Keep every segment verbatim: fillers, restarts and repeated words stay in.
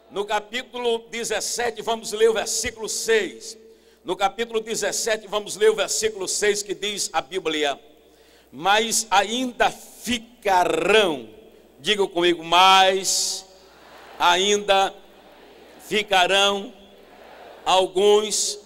No capítulo dezessete, vamos ler o versículo seis. No capítulo dezessete, vamos ler o versículo seis, que diz a Bíblia: mas ainda ficarão, diga comigo, mas ainda ficarão alguns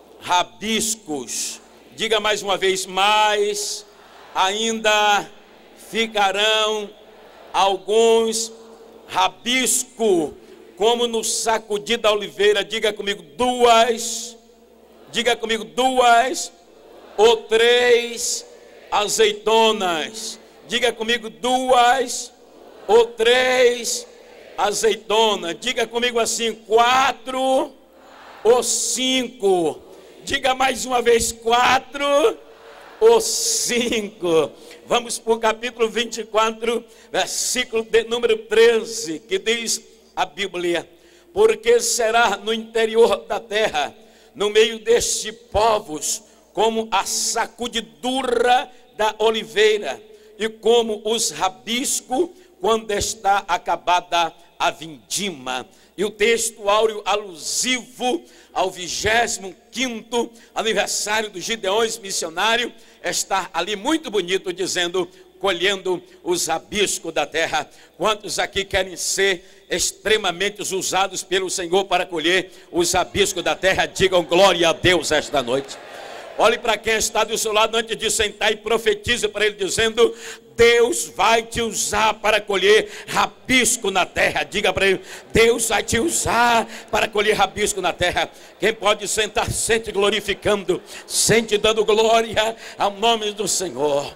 rabiscos. Diga mais uma vez, mas ainda ficarão alguns rabiscos, como no sacudir da oliveira. Diga comigo, duas, diga comigo, duas ou três azeitonas. Diga comigo, duas ou três azeitonas. Diga comigo assim, quatro ou cinco. Diga mais uma vez, quatro ou cinco. Vamos para o capítulo vinte e quatro, versículo de número treze, que diz a Bíblia: porque será no interior da terra, no meio destes povos, como a sacudidura da oliveira, e como os rabiscos quando está acabada a vindima. E o texto áureo alusivo ao vigésimo quinto aniversário dos Gideões missionários está ali muito bonito, dizendo: colhendo os rabiscos da terra. Quantos aqui querem ser extremamente usados pelo Senhor para colher os rabiscos da terra? Digam glória a Deus esta noite. Olhe para quem está do seu lado antes de sentar e profetize para ele, dizendo: Deus vai te usar para colher rabisco na terra. Diga para ele: Deus vai te usar para colher rabisco na terra. Quem pode sentar, sente glorificando, sente dando glória ao nome do Senhor.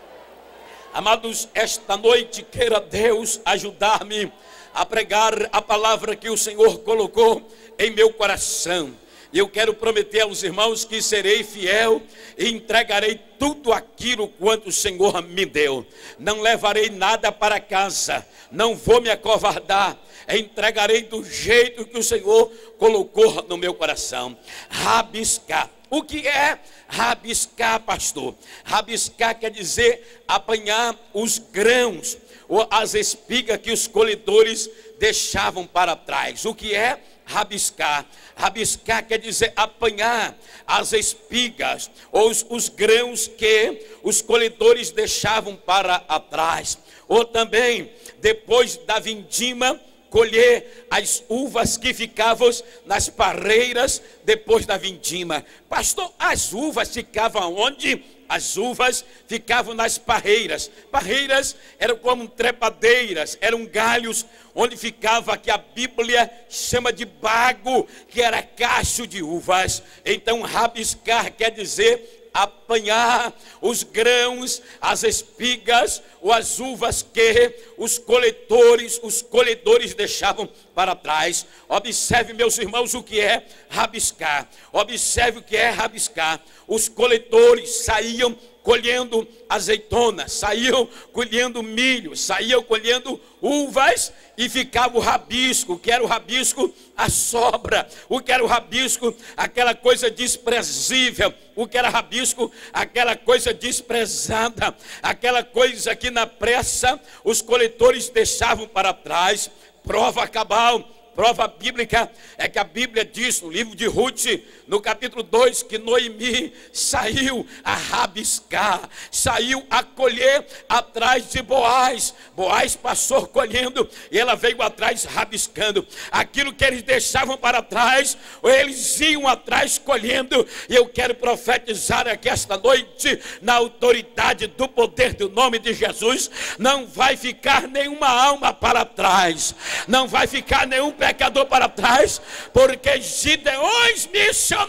Amados, esta noite queira Deus ajudar-me a pregar a palavra que o Senhor colocou em meu coração. Eu quero prometer aos irmãos que serei fiel e entregarei tudo aquilo quanto o Senhor me deu. Não levarei nada para casa, não vou me acovardar, entregarei do jeito que o Senhor colocou no meu coração. Rabiscar. O que é rabiscar, pastor? Rabiscar quer dizer apanhar os grãos ou as espigas que os colhedores deixavam para trás. O que é rabiscar? Rabiscar quer dizer apanhar as espigas ou os, os grãos que os colhedores deixavam para trás. Ou também, depois da vindima, colher as uvas que ficavam nas parreiras depois da vindima. Pastor, as uvas ficavam onde? As uvas ficavam nas parreiras. Parreiras eram como trepadeiras, eram galhos onde ficava, que a Bíblia chama de bago, que era cacho de uvas. Então rabiscar quer dizer apanhar os grãos, as espigas ou as uvas que os coletores, os colhedores deixavam para trás. Observe, meus irmãos, o que é rabiscar. Observe o que é rabiscar. Os coletores saíam colhendo azeitonas, saíam colhendo milho, saíam colhendo uvas e ficava o rabisco. O que era o rabisco? A sobra. O que era o rabisco? Aquela coisa desprezível. O que era rabisco? Aquela coisa desprezada. Aquela coisa que na pressa os coletores deixavam para trás. Prova cabal, prova bíblica é que a Bíblia diz no livro de Ruth, no capítulo dois, que Noemi saiu a rabiscar, saiu a colher atrás de Boaz. Boaz passou colhendo e ela veio atrás rabiscando. Aquilo que eles deixavam para trás, eles iam atrás colhendo. E eu quero profetizar aqui esta noite, na autoridade do poder do nome de Jesus: não vai ficar nenhuma alma para trás, não vai ficar nenhum pecador para trás, porque Gideões missionário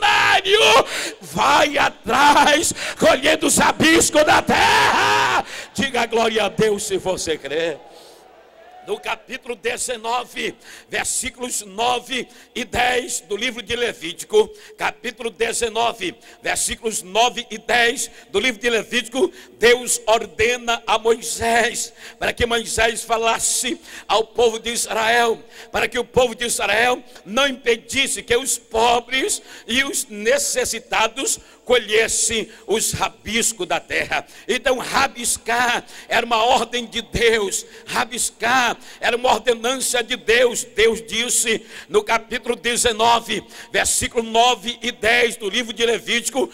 vai atrás colhendo os rabiscos da terra. Diga glória a Deus se você crê. No capítulo dezenove, versículos nove e dez do livro de Levítico, capítulo dezenove, versículos nove e dez do livro de Levítico, Deus ordena a Moisés para que Moisés falasse ao povo de Israel, para que o povo de Israel não impedisse que os pobres e os necessitados colhesse os rabiscos da terra. Então rabiscar era uma ordem de Deus, rabiscar era uma ordenança de Deus. Deus disse no capítulo dezenove, versículo nove e dez do livro de Levítico: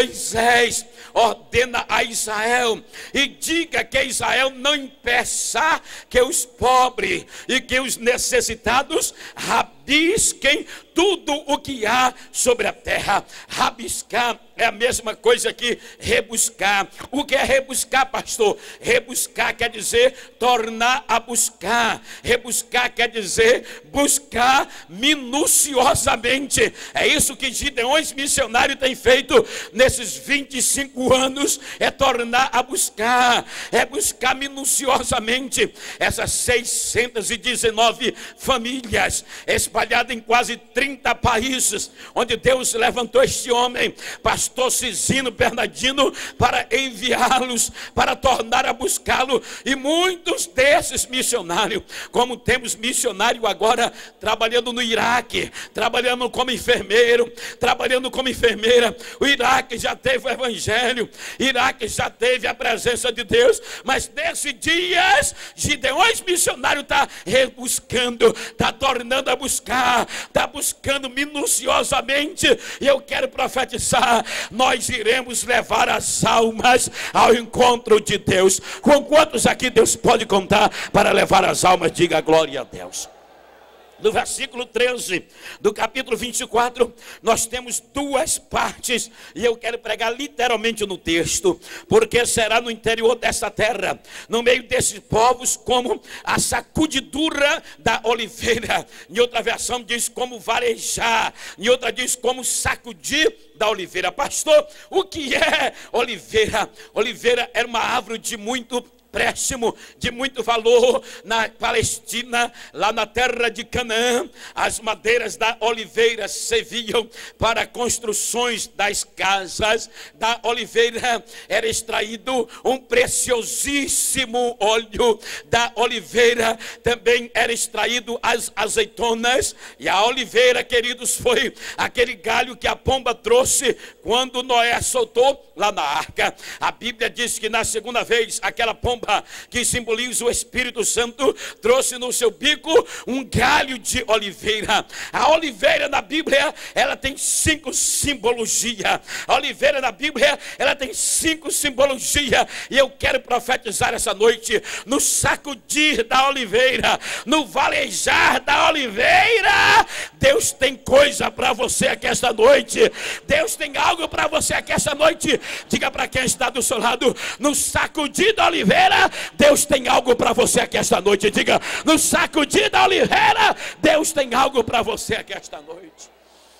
Moisés ordena a Israel e diga que Israel não impeça que os pobres e que os necessitados rabisquem tudo o que há sobre a terra. Rabiscar é a mesma coisa que rebuscar. O que é rebuscar, pastor? Rebuscar quer dizer tornar a buscar. Rebuscar quer dizer buscar minuciosamente. É isso que Gideões missionários têm feito nesses vinte e cinco anos, é tornar a buscar, é buscar minuciosamente. Essas seiscentas e dezenove famílias espalhadas em quase trinta países, onde Deus levantou este homem, pastor Cisino Bernardino, para enviá-los, para tornar a buscá-lo. E muitos desses missionários, como temos missionário agora trabalhando no Iraque, trabalhando como enfermeiro, trabalhando como enfermeira. O Iraque já teve o evangelho, o Iraque já teve a presença de Deus, mas nesses dias Gideões missionário está rebuscando, está tornando a buscar, está buscando minuciosamente. E eu quero profetizar: nós iremos levar as almas ao encontro de Deus. Com quantos aqui Deus pode contar para levar as almas? Diga glória a Deus. No versículo treze do capítulo vinte e quatro, nós temos duas partes, e eu quero pregar literalmente no texto, porque será no interior dessa terra, no meio desses povos, como a sacudidura da oliveira. Em outra versão diz como varejar, em outra diz como sacudir da oliveira. Pastor, o que é oliveira? Oliveira era uma árvore de muito empréstimo, de muito valor na Palestina, lá na terra de Canaã. As madeiras da oliveira serviam para construções das casas. Da oliveira era extraído um preciosíssimo óleo. Da oliveira também era extraído as azeitonas. E a oliveira, queridos, foi aquele galho que a pomba trouxe quando Noé soltou lá na arca. A Bíblia diz que na segunda vez aquela pomba, que simboliza o Espírito Santo, trouxe no seu bico um galho de oliveira. A oliveira na Bíblia, ela tem cinco simbologias. A oliveira na Bíblia, ela tem cinco simbologias. E eu quero profetizar essa noite: no sacudir da oliveira, no valejar da oliveira, Deus tem coisa para você aqui esta noite. Deus tem algo para você aqui esta noite. Diga para quem está do seu lado: no sacudir da oliveira, Deus tem algo para você aqui esta noite. Diga: no sacudir da oliveira, Deus tem algo para você aqui esta noite.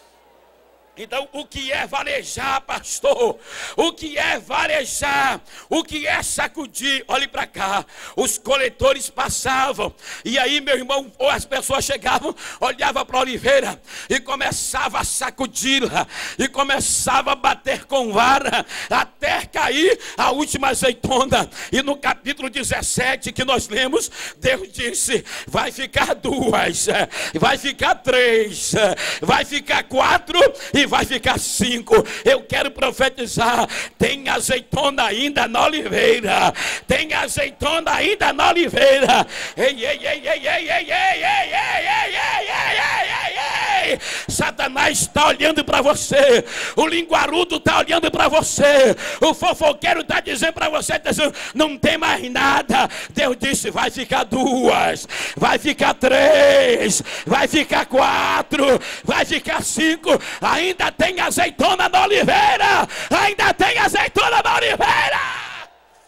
Então, o que é varejar, pastor? O que é varejar? O que é sacudir? Olhe para cá. Os coletores passavam, e aí, meu irmão, ou as pessoas chegavam, olhavam para a oliveira e começavam a sacudi-la, e começavam a bater com vara, até cair a última azeitona. E no capítulo dezessete que nós lemos, Deus disse: vai ficar duas, vai ficar três, vai ficar quatro e vai ficar cinco. Eu quero profetizar: tem azeitona ainda na oliveira, tem azeitona ainda na oliveira. Ei, ei, ei, ei, ei, ei, ei, ei, ei, ei, ei, ei, ei, ei. Satanás está olhando para você, o linguarudo está olhando para você, o fofoqueiro está dizendo para você, tá dizendo, não tem mais nada. Deus disse: vai ficar duas, vai ficar três, vai ficar quatro, vai ficar cinco. Ainda tem azeitona na oliveira, ainda tem azeitona na oliveira.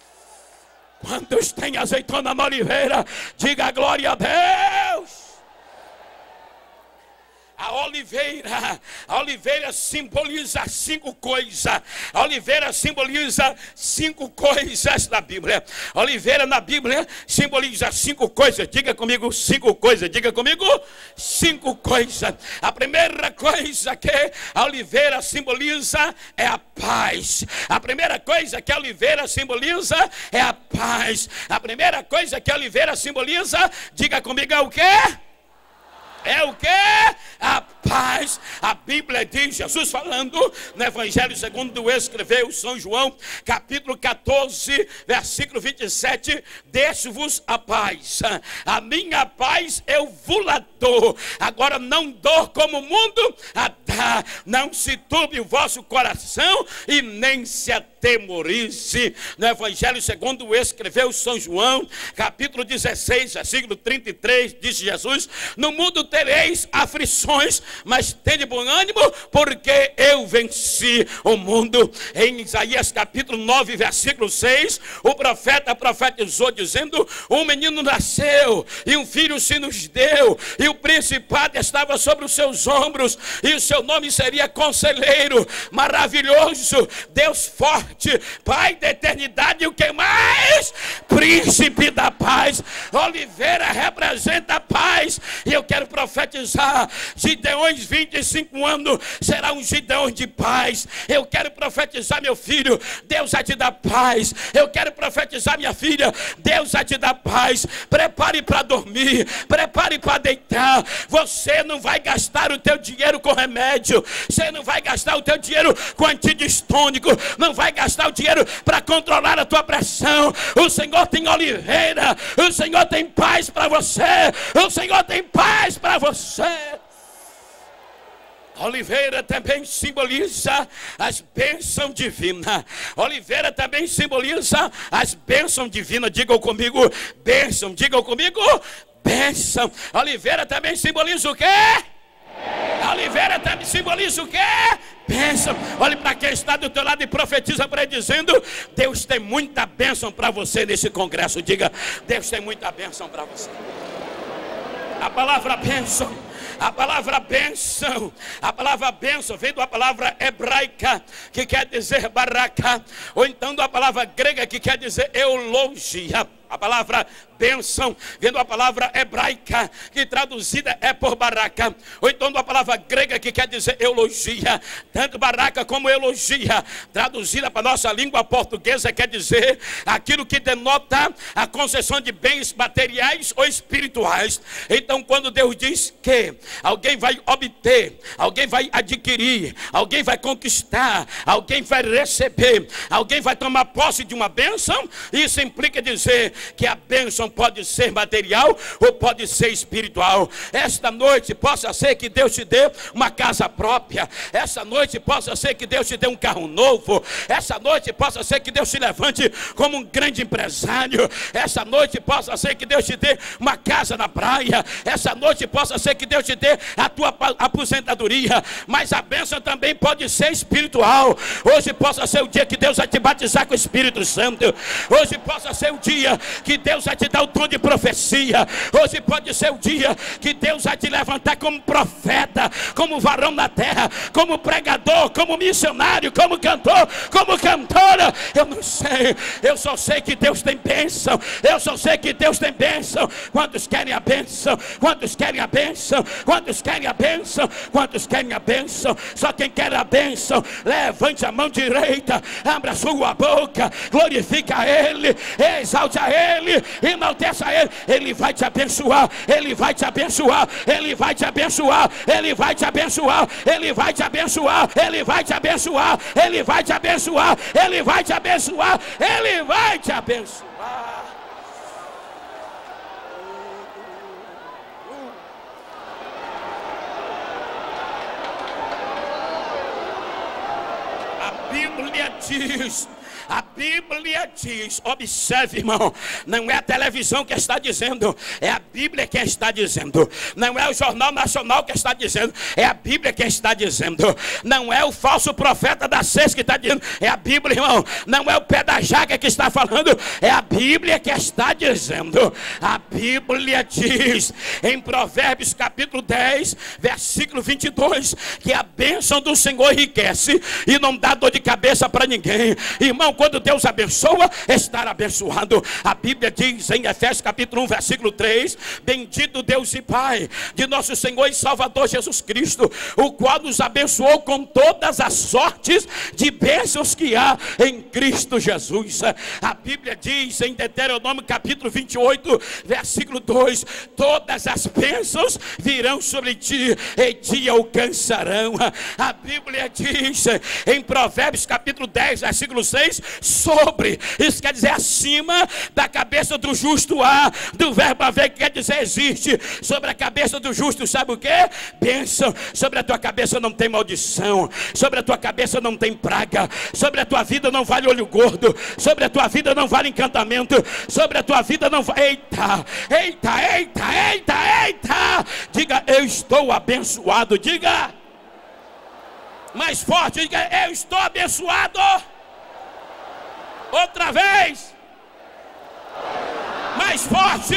Quantos tem azeitona na oliveira? Diga glória a Deus. A oliveira, a oliveira simboliza cinco coisas. A oliveira simboliza cinco coisas na Bíblia. A oliveira na Bíblia simboliza cinco coisas. Diga comigo cinco coisas. Diga comigo cinco coisas. A primeira coisa que a oliveira simboliza é a paz. A primeira coisa que a oliveira simboliza é a paz. A primeira coisa que a oliveira simboliza, diga comigo, é o quê? É o quê? A paz. A Bíblia diz, Jesus falando no Evangelho segundo escreveu São João, capítulo quatorze, versículo vinte e sete: deixo-vos a paz, a minha paz eu vos la dou. Agora não dou como o mundo a dá. Não se turbe o vosso coração e nem se atemorize. No Evangelho segundo escreveu São João, capítulo dezesseis, versículo trinta e três, disse Jesus: no mundo tereis aflições, mas tende bom ânimo, porque eu venci o mundo. Em Isaías capítulo nove, versículo seis, o profeta profetizou dizendo: um menino nasceu e um filho se nos deu, e o principado estava sobre os seus ombros, e o seu nome seria Conselheiro, Maravilhoso, Deus Forte, Pai da eternidade, e o que mais? Príncipe da paz. Oliveira representa a paz, e eu quero profetizar: Gideões vinte e cinco anos será um Gideão de paz. Eu quero profetizar, meu filho, Deus vai te dar paz. Eu quero profetizar, minha filha, Deus vai te dar paz. Prepare para dormir, prepare para deitar. Você não vai gastar o teu dinheiro com remédio, você não vai gastar o teu dinheiro com antidistônico, não vai gastar o dinheiro para controlar a tua pressão. O Senhor tem oliveira, o Senhor tem paz para você, o Senhor tem paz para você. Oliveira também simboliza as bênçãos divinas. Oliveira também simboliza as bênçãos divinas. Digam comigo, bênção. Digam comigo, bênção. Oliveira também simboliza o quê? A oliveira também simboliza o quê? Bênção. Olhe para quem está do teu lado e profetiza para ele dizendo: Deus tem muita bênção para você nesse congresso. Diga: Deus tem muita bênção para você. A palavra bênção, a palavra bênção, a palavra bênção vem da palavra hebraica que quer dizer baraka, ou então da palavra grega que quer dizer eulogia. A palavra bênção vem da palavra hebraica que traduzida é por baraka, ou então da palavra grega que quer dizer eulogia. Tanto baraka como eulogia, traduzida para a nossa língua portuguesa, quer dizer aquilo que denota a concessão de bens materiais ou espirituais. Então, quando Deus diz que alguém vai obter, alguém vai adquirir, alguém vai conquistar, alguém vai receber, alguém vai tomar posse de uma bênção, isso implica dizer que a bênção pode ser material ou pode ser espiritual. Esta noite possa ser que Deus te dê uma casa própria. Essa noite possa ser que Deus te dê um carro novo. Essa noite possa ser que Deus te levante como um grande empresário. Essa noite possa ser que Deus te dê uma casa na praia. Essa noite possa ser que Deus te dê a tua aposentadoria. Mas a bênção também pode ser espiritual. Hoje possa ser o dia que Deus vai te batizar com o Espírito Santo. Hoje possa ser o dia que Deus vai te dar o dom de profecia. Hoje pode ser o dia que Deus vai te levantar como profeta, como varão na terra, como pregador, como missionário, como cantor, como cantora. Eu não sei, eu só sei que Deus tem bênção. Eu só sei que Deus tem bênção. Quantos querem a bênção? Quantos querem a bênção? Quantos querem a bênção? Quantos querem a bênção? Só quem quer a bênção, levante a mão direita, abra a sua boca, glorifica a Ele, exalte a Ele, enalteça a Ele. Ele vai te abençoar, Ele vai te abençoar, Ele vai te abençoar, Ele vai te abençoar, Ele vai te abençoar, Ele vai te abençoar, Ele vai te abençoar, Ele vai te abençoar, Ele vai te abençoar. A Bíblia diz, a Bíblia diz, observe, irmão, não é a televisão que está dizendo, é a Bíblia que está dizendo. Não é o Jornal Nacional que está dizendo, é a Bíblia que está dizendo. Não é o falso profeta da C E S que está dizendo, é a Bíblia, irmão. Não é o pé da jaca que está falando, é a Bíblia que está dizendo. A Bíblia diz em Provérbios capítulo dez, versículo vinte e dois, que a bênção do Senhor enriquece e não dá dor de cabeça para ninguém. Irmão, Então, quando Deus abençoa, estar abençoado. A Bíblia diz em Efésios capítulo um, versículo três: bendito Deus e Pai de nosso Senhor e Salvador Jesus Cristo, o qual nos abençoou com todas as sortes de bênçãos que há em Cristo Jesus. A Bíblia diz em Deuteronômio capítulo vinte e oito, versículo dois: todas as bênçãos virão sobre ti e te alcançarão. A Bíblia diz em Provérbios capítulo dez, versículo seis: sobre, isso quer dizer acima da cabeça do justo há, do verbo haver, que quer dizer existe. Sobre a cabeça do justo, sabe o que? Bênção. Sobre a tua cabeça não tem maldição, sobre a tua cabeça não tem praga, sobre a tua vida não vale olho gordo, sobre a tua vida não vale encantamento, sobre a tua vida não vale... Eita, eita, eita, eita, eita. Diga, eu estou abençoado. Diga mais forte, diga, eu estou abençoado. Outra vez, mais forte.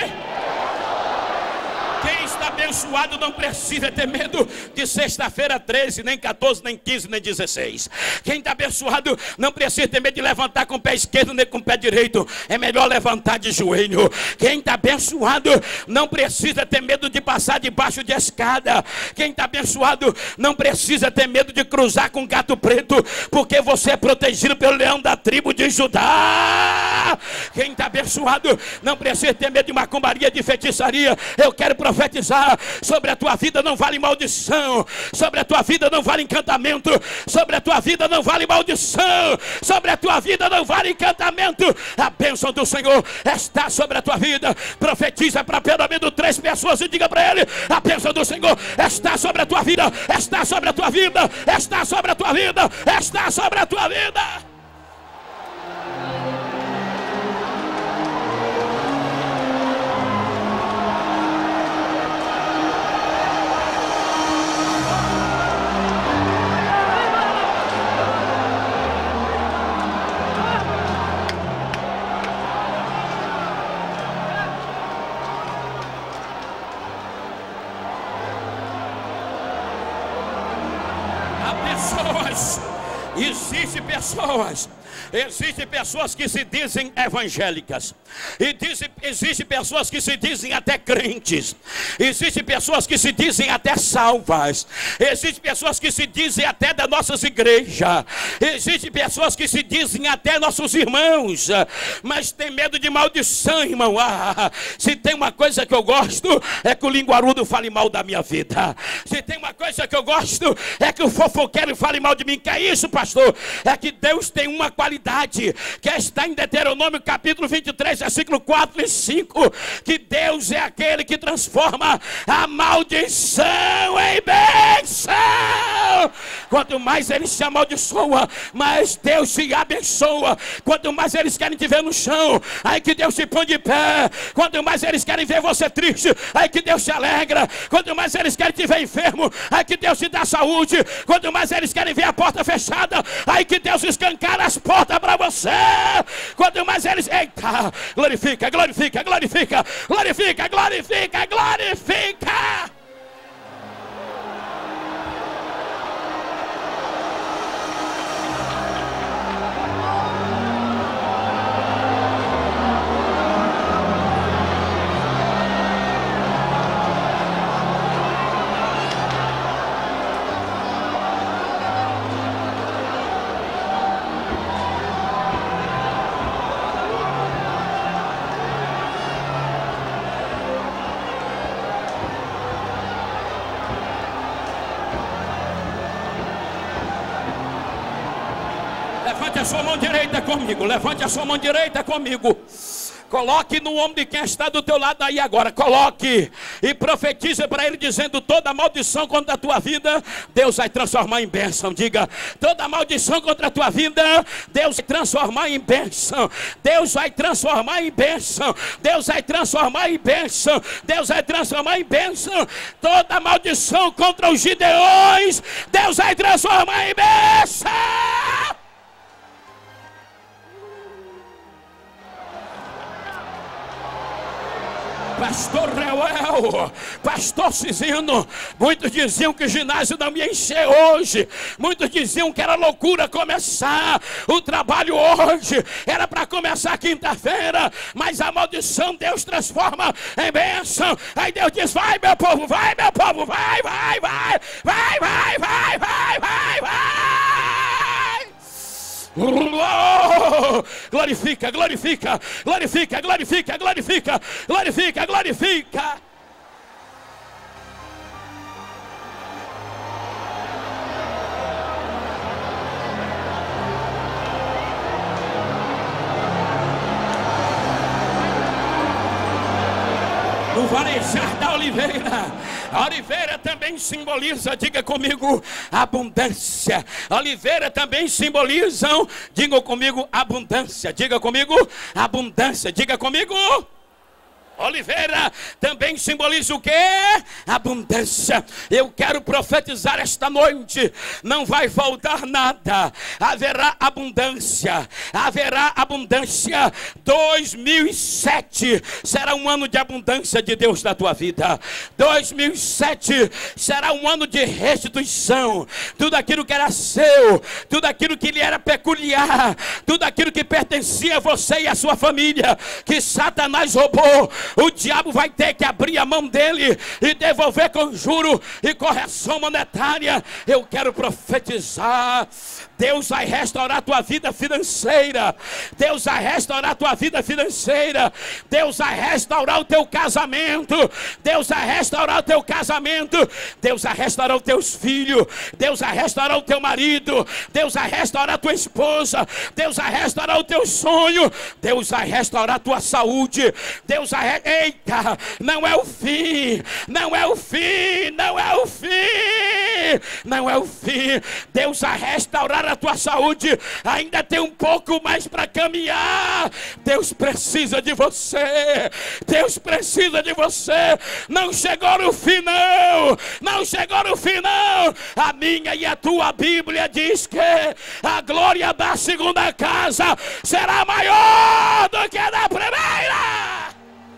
Quem está abençoado não precisa ter medo de sexta-feira treze, nem quatorze, nem quinze, nem dezesseis. Quem está abençoado não precisa ter medo de levantar com o pé esquerdo nem com o pé direito. É melhor levantar de joelho. Quem está abençoado não precisa ter medo de passar debaixo de escada. Quem está abençoado não precisa ter medo de cruzar com gato preto, porque você é protegido pelo leão da tribo de Judá. Quem está abençoado não precisa ter medo de macumbaria, de feitiçaria. Eu quero profetizar sobre a tua vida: não vale maldição, sobre a tua vida não vale encantamento, sobre a tua vida não vale maldição, sobre a tua vida não vale encantamento. A bênção do Senhor está sobre a tua vida. Profetiza para pelo menos três pessoas e diga para ele: a bênção do Senhor está sobre a tua vida, está sobre a tua vida, está sobre a tua vida, está sobre a tua vida. Pessoas, existem pessoas, existem pessoas que se dizem evangélicas, e dizem, existem pessoas que se dizem até crentes, existem pessoas que se dizem até salvas, existem pessoas que se dizem até das nossas igrejas, existem pessoas que se dizem até nossos irmãos, mas tem medo de maldição, irmão. Ah, se tem uma coisa que eu gosto é que o linguarudo fale mal da minha vida. Se tem uma coisa que eu gosto é que o fofoqueiro fale mal de mim. Que é isso, pastor? É que Deus tem uma qualidade que está em Deuteronômio capítulo vinte e três, versículo quatro e cinco, que Deus é aquele que transforma a maldição em bênção. Quanto mais eles se amaldiçoam, mais Deus se abençoa. Quanto mais eles querem te ver no chão, aí que Deus se põe de pé. Quanto mais eles querem ver você triste, aí que Deus se alegra. Quanto mais eles querem te ver enfermo, aí que Deus te dá saúde. Quanto mais eles querem ver a porta fechada, aí que Deus escancara as portas para você. Quanto mais eles... Eita, glorifica, glorifica, glorifica, glorifica, glorifica, glorifica. Levante a sua mão direita comigo. Levante a sua mão direita comigo. Coloque no ombro de quem está do teu lado aí agora. Coloque e profetize para ele, dizendo: toda maldição contra a tua vida, Deus vai transformar em bênção. Diga: toda maldição contra a tua vida, Deus vai transformar em bênção. Deus vai transformar em bênção. Deus vai transformar em bênção. Deus vai transformar em bênção. Toda maldição contra os gideões, Deus vai transformar em bênção. Pastor Reuel, pastor Cisino, muitos diziam que o ginásio não ia encher hoje, muitos diziam que era loucura começar o trabalho hoje, era para começar quinta-feira, mas a maldição Deus transforma em bênção. Aí Deus diz: vai meu povo, vai meu povo, vai, vai, vai, vai, vai, vai, vai, vai, vai. Oh, glorifica, glorifica, glorifica, glorifica, glorifica, glorifica, glorifica. No varejar da oliveira, a oliveira também simboliza, diga comigo, abundância. A oliveira também simbolizam, diga comigo, abundância. Diga comigo, abundância. Diga comigo. Oliveira também simboliza o quê? Abundância. Eu quero profetizar esta noite: não vai faltar nada, haverá abundância, haverá abundância. dois mil e sete será um ano de abundância de Deus na tua vida. dois mil e sete será um ano de restituição. Tudo aquilo que era seu, tudo aquilo que lhe era peculiar, tudo aquilo que pertencia a você e a sua família, que Satanás roubou, o diabo vai ter que abrir a mão dele e devolver com juro e correção monetária. Eu quero profetizar: Deus vai restaurar a tua vida financeira. Deus vai restaurar a tua vida financeira. Deus vai restaurar o teu casamento. Deus vai restaurar o teu casamento. Deus vai restaurar os teus filhos. Deus vai restaurar o teu marido. Deus vai restaurar a tua esposa. Deus vai restaurar o teu sonho. Deus vai restaurar a tua saúde. Deus vai... Eita, não é o fim. Não é o fim. Não é o fim. Não é o fim. Deus vai restaurar a tua saúde. Ainda tem um pouco mais para caminhar. Deus precisa de você. Deus precisa de você. Não chegou no fim não. Não chegou no fim não. A minha e a tua Bíblia diz que a glória da segunda casa será maior do que a da primeira.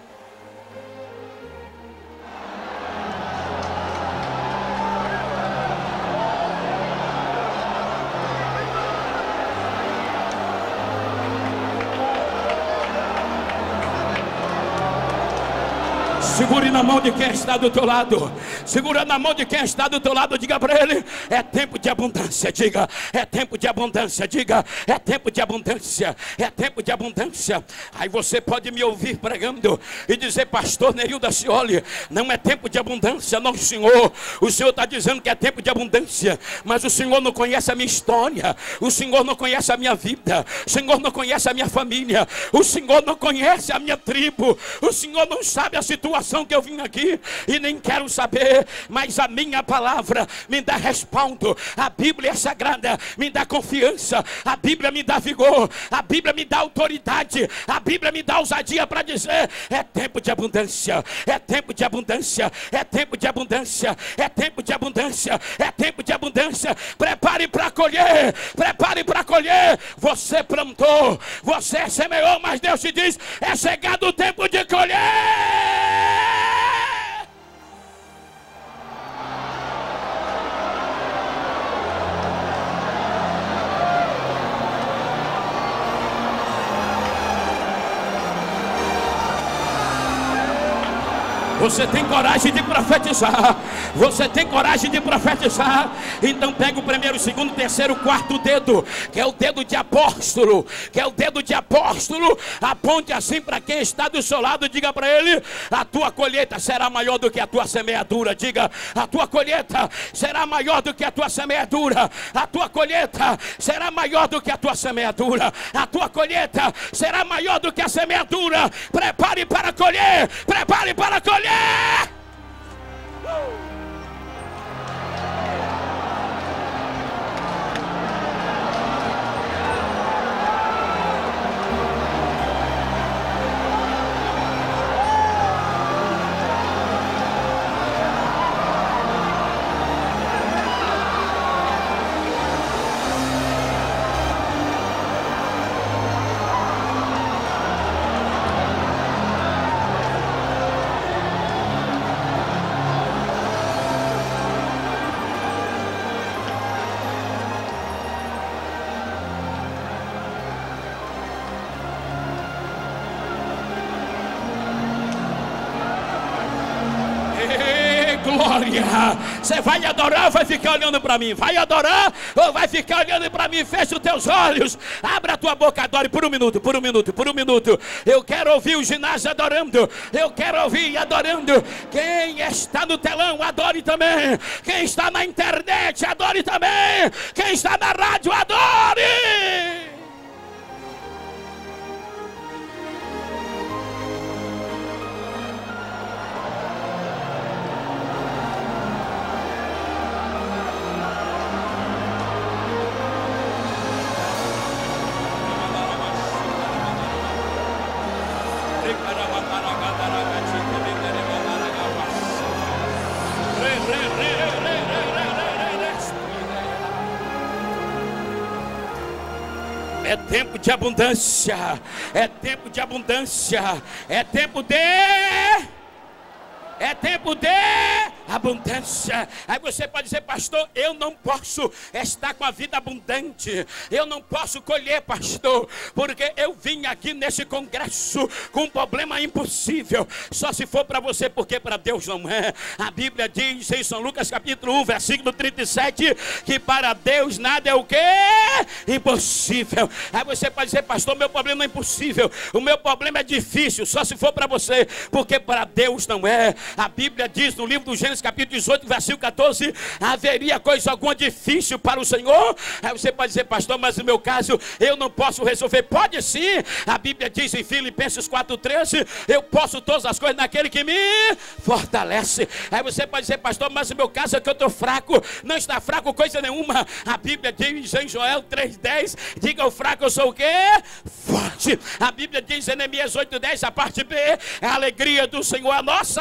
Segure na mão de quem está do teu lado. Segura na mão de quem está do teu lado. Diga para ele: é tempo de abundância. Diga: é tempo de abundância. Diga: é tempo de abundância. É tempo de abundância. Aí você pode me ouvir pregando e dizer: pastor Nerilda Cioli, não é tempo de abundância. Não, senhor. O senhor está dizendo que é tempo de abundância, mas o senhor não conhece a minha história. O senhor não conhece a minha vida. O senhor não conhece a minha família. O senhor não conhece a minha tribo. O senhor não sabe a situação que eu vim aqui e nem quero saber, mas a minha palavra me dá respaldo. A Bíblia é sagrada, me dá confiança. A Bíblia me dá vigor. A Bíblia me dá autoridade. A Bíblia me dá ousadia para dizer: é tempo de abundância. É tempo de abundância. É tempo de abundância. É tempo de abundância. É tempo de abundância. Prepare para colher. Prepare para colher. Você plantou, você semeou, mas Deus te diz: é chegado o tempo de colher. Você tem coragem de profetizar? Você tem coragem de profetizar? Então pega o primeiro, o segundo, o terceiro, o quarto dedo, que é o dedo de apóstolo, que é o dedo de apóstolo. Aponte assim para quem está do seu lado e diga para ele: a tua colheita será maior do que a tua semeadura. Diga: a tua colheita será maior do que a tua semeadura. A tua colheita será maior do que a tua semeadura. A tua colheita será maior do que a semeadura. Prepare para colher. Prepare para colher. Uh! glória. Você vai adorar ou vai ficar olhando para mim? Vai adorar ou vai ficar olhando para mim? Fecha os teus olhos, abra a tua boca, adore por um minuto, por um minuto, por um minuto. Eu quero ouvir o ginásio adorando, eu quero ouvir adorando. Quem está no telão, adore também. Quem está na internet, adore também. Quem está na rádio, adore. É tempo de abundância, é tempo de abundância, é tempo de... É tempo de abundância. Aí você pode dizer, pastor, eu não posso estar com a vida abundante. Eu não posso colher, pastor, porque eu vim aqui nesse congresso com um problema impossível. Só se for para você, porque para Deus não é. A Bíblia diz em São Lucas capítulo um, versículo trinta e sete, que para Deus nada é o quê? Impossível. Aí você pode dizer, pastor, meu problema é impossível. O meu problema é difícil. Só se for para você, porque para Deus não é. A Bíblia diz no livro do Gênesis capítulo dezoito, versículo quatorze, haveria coisa alguma difícil para o Senhor? Aí você pode dizer, pastor, mas no meu caso eu não posso resolver. Pode sim. A Bíblia diz em Filipenses quatro, treze, eu posso todas as coisas naquele que me fortalece. Aí você pode dizer, pastor, mas no meu caso é que eu estou fraco. Não está fraco coisa nenhuma. A Bíblia diz em Joel três, dez, diga ao fraco, eu sou o quê? Forte. A Bíblia diz em Neemias oito, dez, a parte B, a alegria do Senhor a nossa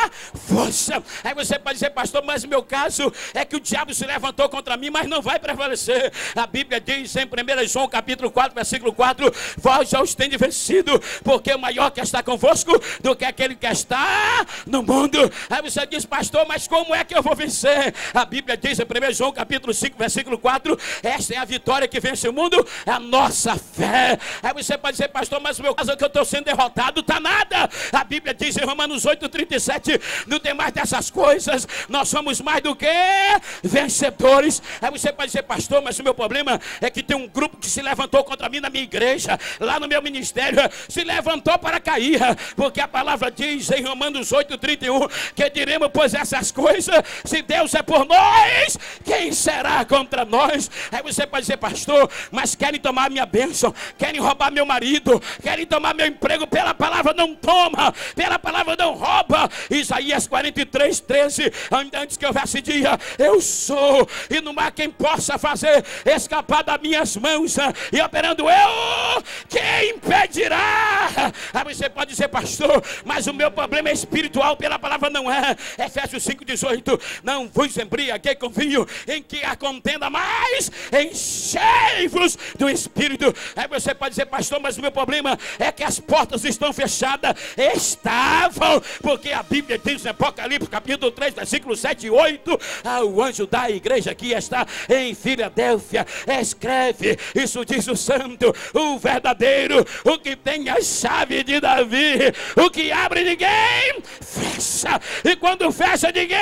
força. Aí você pode dizer, pastor, mas o meu caso é que o diabo se levantou contra mim, mas não vai prevalecer. A Bíblia diz em primeiro João capítulo quatro, versículo quatro, vós já os tendes vencido, porque o maior que está convosco do que aquele que está no mundo. Aí você diz, pastor, mas como é que eu vou vencer? A Bíblia diz em primeiro João capítulo cinco, versículo quatro, esta é a vitória que vence o mundo, é a nossa fé. Aí você pode dizer, pastor, mas o meu caso é que eu estou sendo derrotado, está nada. A Bíblia diz em Romanos oito, trinta e sete, no demais dessas coisas, nós somos mais do que vencedores. Aí você pode dizer, pastor, mas o meu problema é que tem um grupo que se levantou contra mim na minha igreja, lá no meu ministério, se levantou para cair, porque a palavra diz em Romanos oito, trinta e um, que diremos, pois essas coisas, se Deus é por nós, quem será contra nós? Aí você pode dizer, pastor, mas querem tomar minha bênção, querem roubar meu marido, querem tomar meu emprego, pela palavra não toma, pela palavra não rouba. Isaías quarenta e três, treze, antes que houvesse dia, eu sou, e não há quem possa fazer escapar das minhas mãos, e operando eu, quem impedirá? Aí você pode dizer, pastor, mas o meu problema é espiritual, pela palavra não é. Efésios cinco, dezoito, não vos embriaguei com vinho, em que a contenda, mais enchei-vos do Espírito. Aí você pode dizer, pastor, mas o meu problema é que as portas estão fechadas. Estavam, porque a Bíblia diz em Apocalipse capítulo três, versículo sete e oito, ao anjo da igreja que está em Filadélfia, escreve, isso diz o santo, o verdadeiro, o que tem a chave de Davi, o que abre ninguém fecha, e quando fecha ninguém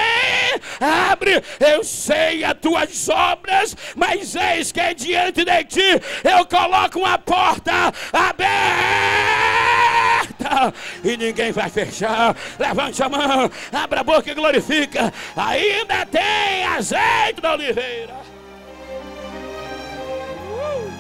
abre. Eu sei as tuas obras, mas eis que diante de ti eu coloco uma porta aberta e ninguém vai fechar. Levante a mão, abra a boca e glorifica. Ainda tem azeite da oliveira. uh.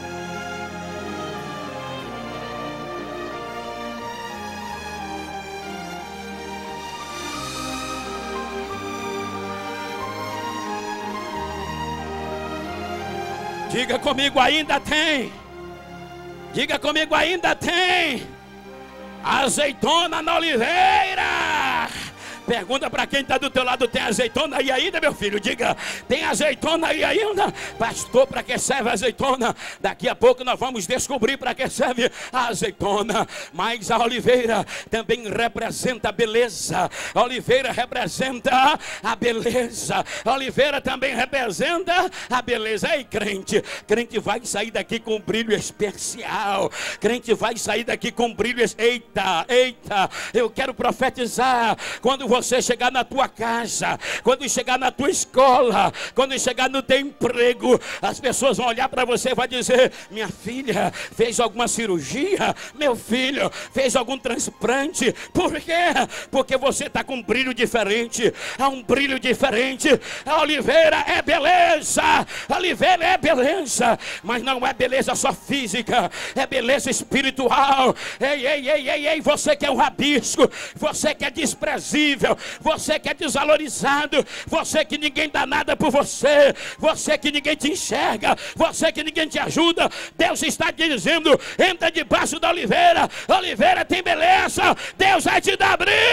Diga comigo, ainda tem. Diga comigo, ainda tem azeitona na oliveira. Pergunta para quem está do teu lado, tem azeitona aí ainda, meu filho? Diga, tem azeitona aí ainda? Pastor, para que serve a azeitona? Daqui a pouco nós vamos descobrir para que serve a azeitona. Mas a oliveira também representa a beleza. A oliveira representa a beleza. A oliveira também representa a beleza. Ei, crente, crente vai sair daqui com um brilho especial. Crente vai sair daqui com um brilho. Eita, eita, eu quero profetizar. Quando você você chegar na tua casa, quando chegar na tua escola, quando chegar no teu emprego, as pessoas vão olhar para você e vão dizer: minha filha fez alguma cirurgia, meu filho fez algum transplante. Por quê? Porque você está com um brilho diferente. Há um brilho diferente. A oliveira é beleza, a oliveira é beleza, mas não é beleza só física, é beleza espiritual. Ei, ei, ei, ei, ei, você que é um rabisco, você que é desprezível, você que é desvalorizado, você que ninguém dá nada por você, você que ninguém te enxerga, você que ninguém te ajuda, Deus está te dizendo: entra debaixo da oliveira. A oliveira tem beleza, Deus vai te dar brilho.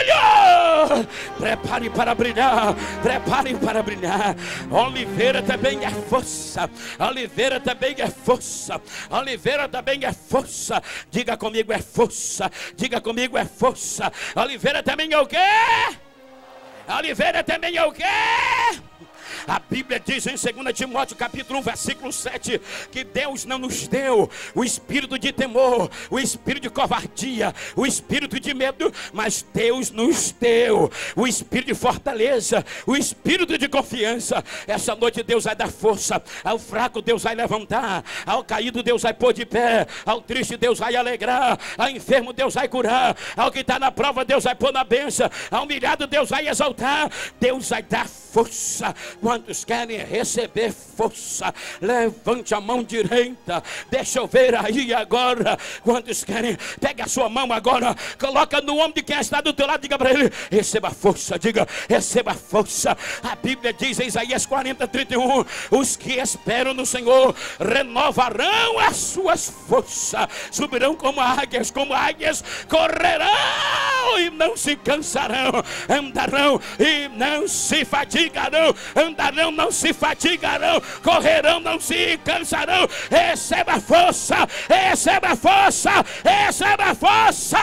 Prepare para brilhar, prepare para brilhar. A oliveira também é força, a oliveira também é força, a oliveira também é força. Diga comigo: é força. Diga comigo: é força. A oliveira também é o quê? A oliveira também é o quê? A Bíblia diz em dois Timóteo capítulo um, versículo sete, que Deus não nos deu o espírito de temor, o espírito de covardia, o espírito de medo, mas Deus nos deu o espírito de fortaleza, o espírito de confiança. Essa noite Deus vai dar força ao fraco, Deus vai levantar, ao caído Deus vai pôr de pé, ao triste Deus vai alegrar, ao enfermo Deus vai curar, ao que está na prova Deus vai pôr na bênção, ao humilhado Deus vai exaltar. Deus vai dar força. Quantos querem receber força? Levante a mão direita. Deixa eu ver aí agora. Quantos querem? Pega a sua mão agora, coloca no ombro de quem está do teu lado. Diga para ele: receba força. Diga: receba força. A Bíblia diz em Isaías quarenta, trinta e um: os que esperam no Senhor renovarão as suas forças, subirão como águias, como águias correrão e não se cansarão, andarão e não se fatigarão, andarão, não se fatigarão, correrão, não se cansarão. Receba força, receba força, receba força.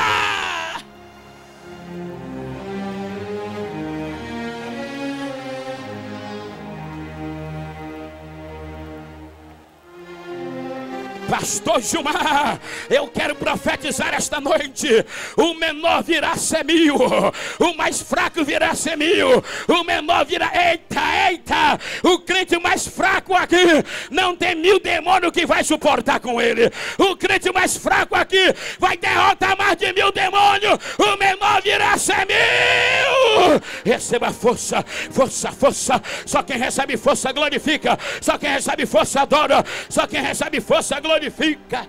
Pastor Gilmar, eu quero profetizar esta noite: o menor virá a ser mil, o mais fraco virá a ser mil, o menor virá, eita, eita, o crente mais fraco aqui não tem mil demônios que vai suportar com ele. O crente mais fraco aqui vai derrotar mais de mil demônios. O menor virá a ser mil. Receba força, força, força. Só quem recebe força glorifica, só quem recebe força adora, só quem recebe força glorifica. Glorifica.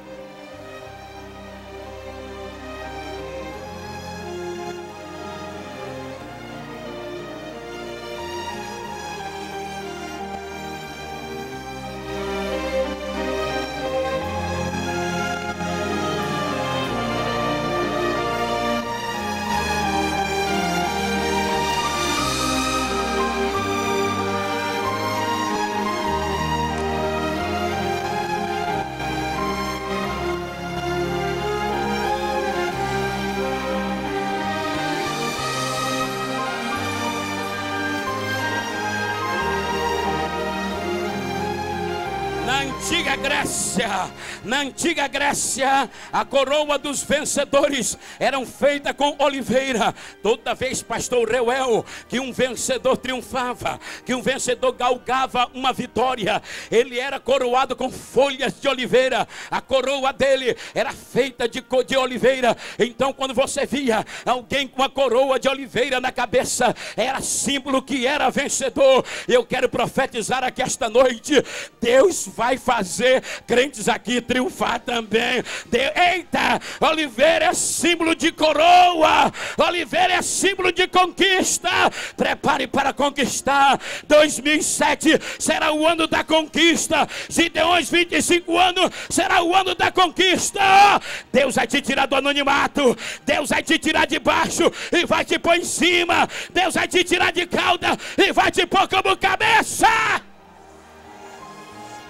antiga Grécia, na antiga Grécia, a coroa dos vencedores eram feita com oliveira. Toda vez, pastor Reuel, que um vencedor triunfava, que um vencedor galgava uma vitória, ele era coroado com folhas de oliveira. A coroa dele era feita de, de oliveira. Então, quando você via alguém com a coroa de oliveira na cabeça, era símbolo que era vencedor. Eu quero profetizar aqui esta noite: Deus vai fazer crentes aqui triunfar também. Deus, eita, oliveira é símbolo de coroa, oliveira é símbolo de conquista. Prepare para conquistar. dois mil e sete será o ano da conquista. Gideões, vinte e cinco anos, será o ano da conquista. Deus vai te tirar do anonimato, Deus vai te tirar de baixo e vai te pôr em cima. Deus vai te tirar de cauda e vai te pôr como cabeça.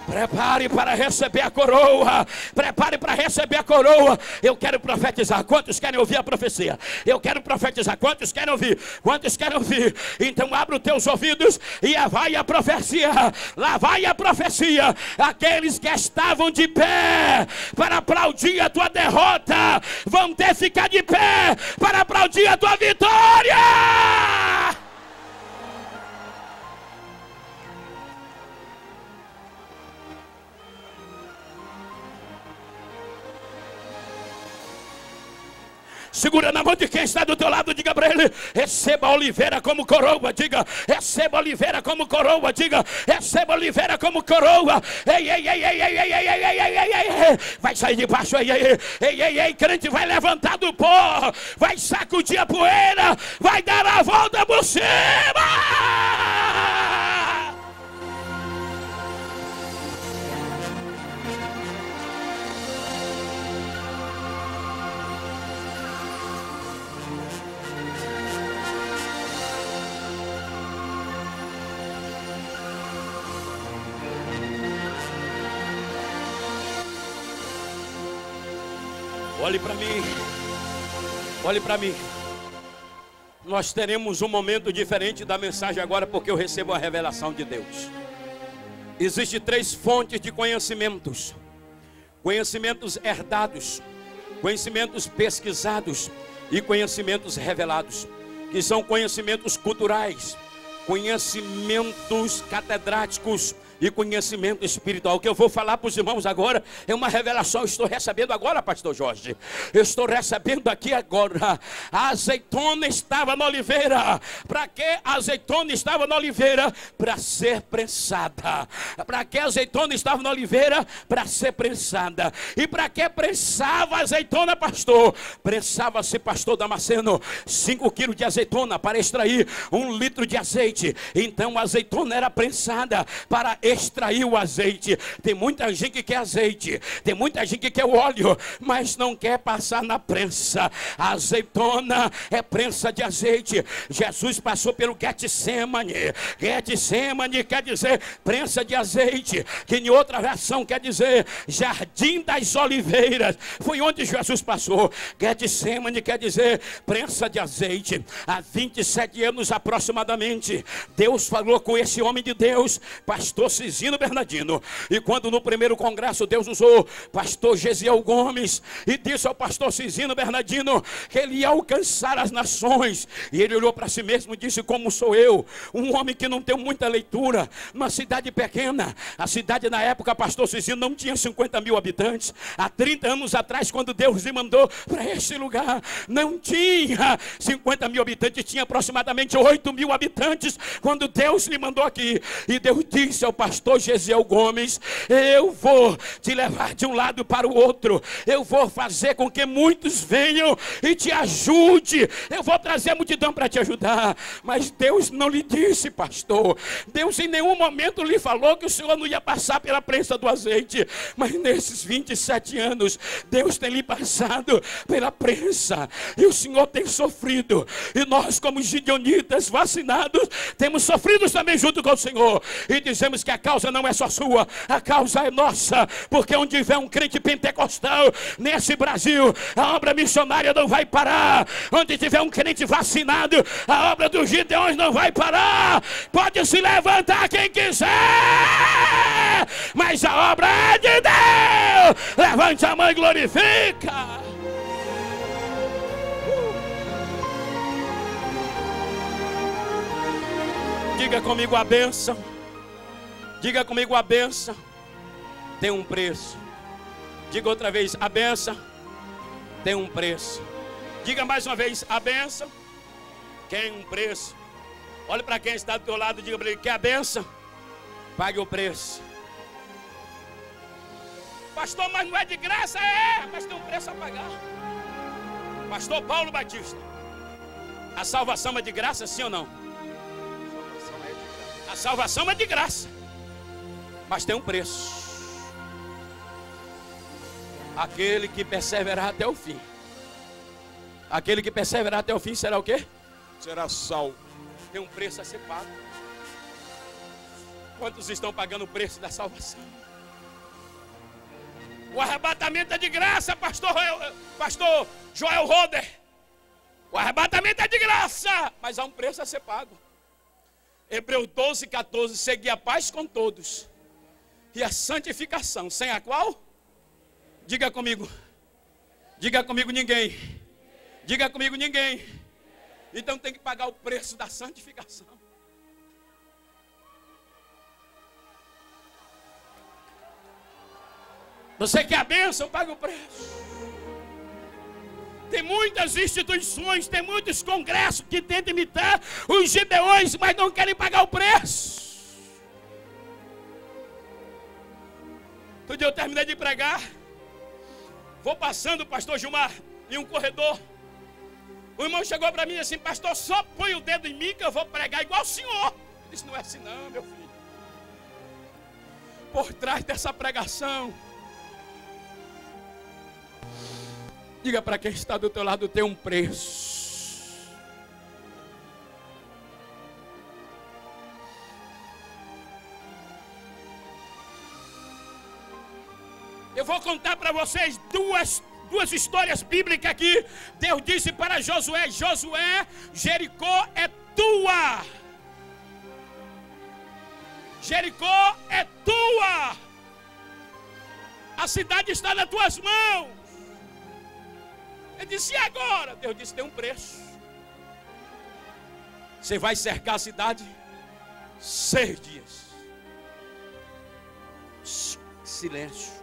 Prepare para receber a coroa. Prepare para receber a coroa. Eu quero profetizar. Quantos querem ouvir a profecia? Eu quero profetizar. Quantos querem ouvir? Quantos querem ouvir? Então abre os teus ouvidos e vai a profecia. Lá vai a profecia. Aqueles que estavam de pé para aplaudir a tua derrota vão ter que ficar de pé para aplaudir a tua vitória. Segura na mão de quem está do teu lado, diga para ele: receba a oliveira como coroa, diga, receba a oliveira como coroa, diga, receba a oliveira como coroa. Ei, ei, ei, ei, ei, ei, ei, ei, ei, ei, ei, ei, vai sair de baixo, ei, ei, ei, ei, ei, crente vai levantar do pó, vai sacudir a poeira, vai dar a volta por cima. Olhe para mim, olhe para mim. Nós teremos um momento diferente da mensagem agora, porque eu recebo a revelação de Deus. Existem três fontes de conhecimentos: conhecimentos herdados, conhecimentos pesquisados e conhecimentos revelados, que são conhecimentos culturais, conhecimentos catedráticos e conhecimento espiritual. O que eu vou falar para os irmãos agora é uma revelação. Eu estou recebendo agora, pastor Jorge. Eu estou recebendo aqui agora. A azeitona estava na oliveira. Para que a azeitona estava na oliveira? Para ser prensada. Para que a azeitona estava na oliveira? Para ser prensada. E para que prensava a azeitona, pastor? Prensava-se, pastor Damasceno, cinco quilos de azeitona para extrair um litro de azeite. Então a azeitona era prensada para extrair o azeite. Tem muita gente que quer azeite, tem muita gente que quer o óleo, mas não quer passar na prensa. A azeitona é prensa de azeite. Jesus passou pelo Getsemane. Getsemane quer dizer prensa de azeite, que em outra versão quer dizer Jardim das Oliveiras. Foi onde Jesus passou. Getsemane quer dizer prensa de azeite. Há vinte e sete anos aproximadamente, Deus falou com esse homem de Deus, pastor Cisino Bernardino. E quando no primeiro congresso Deus usou pastor Gesiel Gomes e disse ao pastor Cisino Bernardino que ele ia alcançar as nações, e ele olhou para si mesmo e disse: como sou eu, um homem que não tem muita leitura, numa cidade pequena. A cidade na época, pastor Cisino, não tinha cinquenta mil habitantes. Há trinta anos atrás, quando Deus lhe mandou para esse lugar, não tinha cinquenta mil habitantes, tinha aproximadamente oito mil habitantes quando Deus lhe mandou aqui. E Deus disse ao pastor Gesiel Gomes: eu vou te levar de um lado para o outro, eu vou fazer com que muitos venham e te ajude, eu vou trazer a multidão para te ajudar. Mas Deus não lhe disse, pastor, Deus em nenhum momento lhe falou que o senhor não ia passar pela prensa do azeite. Mas nesses vinte e sete anos, Deus tem lhe passado pela prensa, e o senhor tem sofrido, e nós como gideonitas vacinados, temos sofrido também junto com o Senhor, e dizemos que a causa não é só sua, a causa é nossa, porque onde tiver um crente pentecostal nesse Brasil, a obra missionária não vai parar. Onde tiver um crente vacinado, a obra dos Gideões não vai parar. Pode se levantar quem quiser, mas a obra é de Deus. Levante a mão e glorifica. Diga comigo: a bênção. Diga comigo: a bênção tem um preço. Diga outra vez: a bênção tem um preço. Diga mais uma vez: a bênção tem um preço. Olhe para quem está do teu lado e diga para ele: quer a bênção? Pague o preço. Pastor, mas não é de graça? É, mas tem um preço a pagar. Pastor Paulo Batista: a salvação é de graça, sim ou não? A salvação é de graça, mas tem um preço. Aquele que perseverar até o fim, aquele que perseverar até o fim será o quê? Será salvo. Tem um preço a ser pago. Quantos estão pagando o preço da salvação? O arrebatamento é de graça, pastor, pastor Joel Roder. O arrebatamento é de graça, mas há um preço a ser pago. Hebreus doze, quatorze, segui a paz com todos e a santificação, sem a qual? Diga comigo. Diga comigo ninguém. Diga comigo ninguém. Então tem que pagar o preço da santificação. Você quer a bênção? Paga o preço. Tem muitas instituições, tem muitos congressos que tentam imitar os gideões, mas não querem pagar o preço. Outro dia eu terminei de pregar. Vou passando, pastor Gilmar, em um corredor. O irmão chegou para mim e disse assim: pastor, só põe o dedo em mim que eu vou pregar igual o senhor. Eu disse: não é assim não, meu filho. Por trás dessa pregação, diga para quem está do teu lado, tem um preço. Eu vou contar para vocês duas, duas histórias bíblicas aqui. Deus disse para Josué: Josué, Jericó é tua. Jericó é tua. A cidade está nas tuas mãos. Ele disse: e agora? Deus disse: tem um preço. Você vai cercar a cidade seis dias. Silêncio.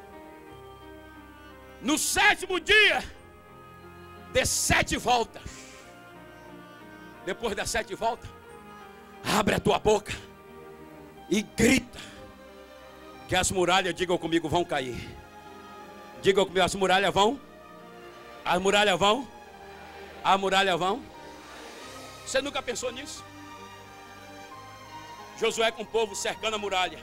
No sétimo dia, dê sete voltas. Depois das sete voltas, abre a tua boca e grita que as muralhas, digam comigo, vão cair. Digam comigo, as muralhas vão. As muralhas vão? As muralhas vão? Você nunca pensou nisso? Josué com o povo cercando a muralha.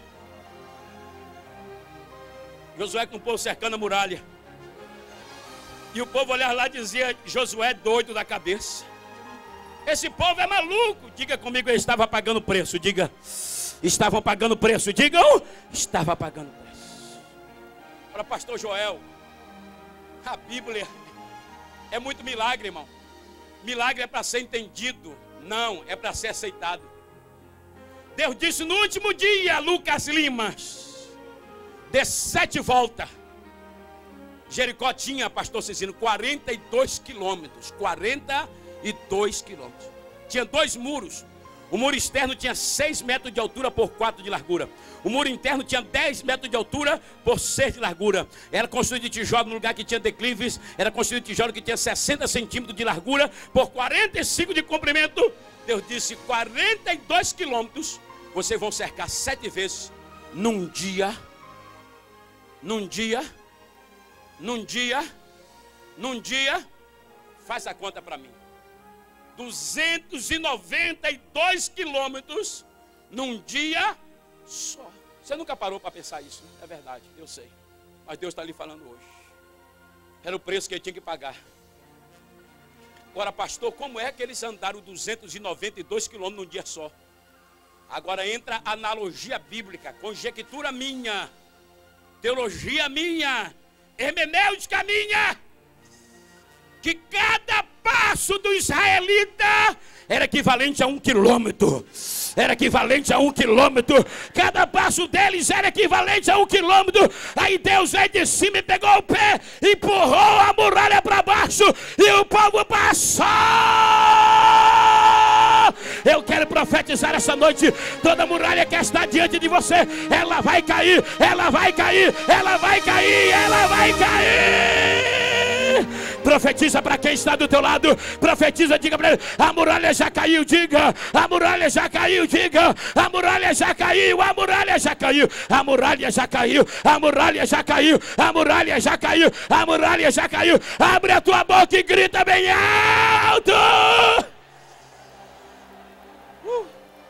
Josué com o povo cercando a muralha. E o povo olhava lá e dizia: Josué é doido da cabeça. Esse povo é maluco. Diga comigo, ele estava pagando preço. Diga, estavam pagando preço. Digam, estava pagando preço. Para pastor Joel, a Bíblia é muito milagre, irmão. Milagre é para ser entendido, não é para ser aceitado. Deus disse no último dia, Lucas Limas, dê sete voltas. Jericó tinha, pastor Cecino, quarenta e dois quilômetros. quarenta e dois quilômetros. Tinha dois muros. O muro externo tinha seis metros de altura por quatro de largura. O muro interno tinha dez metros de altura por seis de largura. Era construído de tijolo no lugar que tinha declives. Era construído de tijolo que tinha sessenta centímetros de largura por quarenta e cinco de comprimento. Deus disse: quarenta e dois quilômetros. Vocês vão cercar sete vezes num dia. Num dia. Num dia. Num dia. Faz a conta para mim. duzentos e noventa e dois quilômetros num dia só. Você nunca parou para pensar isso, né? É verdade, eu sei. Mas Deus está lhe falando hoje. Era o preço que ele tinha que pagar. Agora, pastor, como é que eles andaram duzentos e noventa e dois quilômetros num dia só? Agora entra a analogia bíblica, conjectura minha, teologia minha, hermenêutica minha, que cada passo do israelita era equivalente a um quilômetro. Era equivalente a um quilômetro. Cada passo deles era equivalente a um quilômetro. Aí Deus veio de cima e pegou o pé, empurrou a muralha para baixo e o povo passou. Eu quero profetizar essa noite: toda muralha que está diante de você, ela vai cair, ela vai cair, ela vai cair, ela vai cair. Profetiza para quem está do teu lado. Profetiza, diga para ele: a muralha já caiu, diga. A muralha já caiu, diga. A muralha já caiu, a muralha já caiu. A muralha já caiu, a muralha já caiu. A muralha já caiu, a muralha já caiu. Abre a tua boca e grita bem alto. Uh.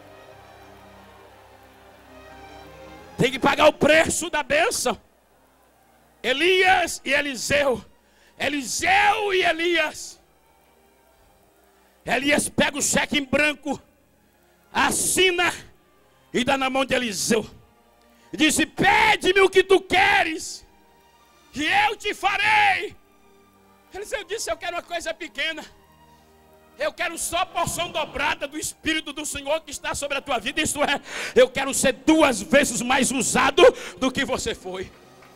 Tem que pagar o preço da bênção. Elias e Eliseu. Eliseu e Elias. Elias pega o cheque em branco, assina e dá na mão de Eliseu. Disse: pede-me o que tu queres e eu te farei. Eliseu disse: eu quero uma coisa pequena. Eu quero só porção dobrada do Espírito do Senhor que está sobre a tua vida. Isto é, eu quero ser duas vezes mais usado do que você foi.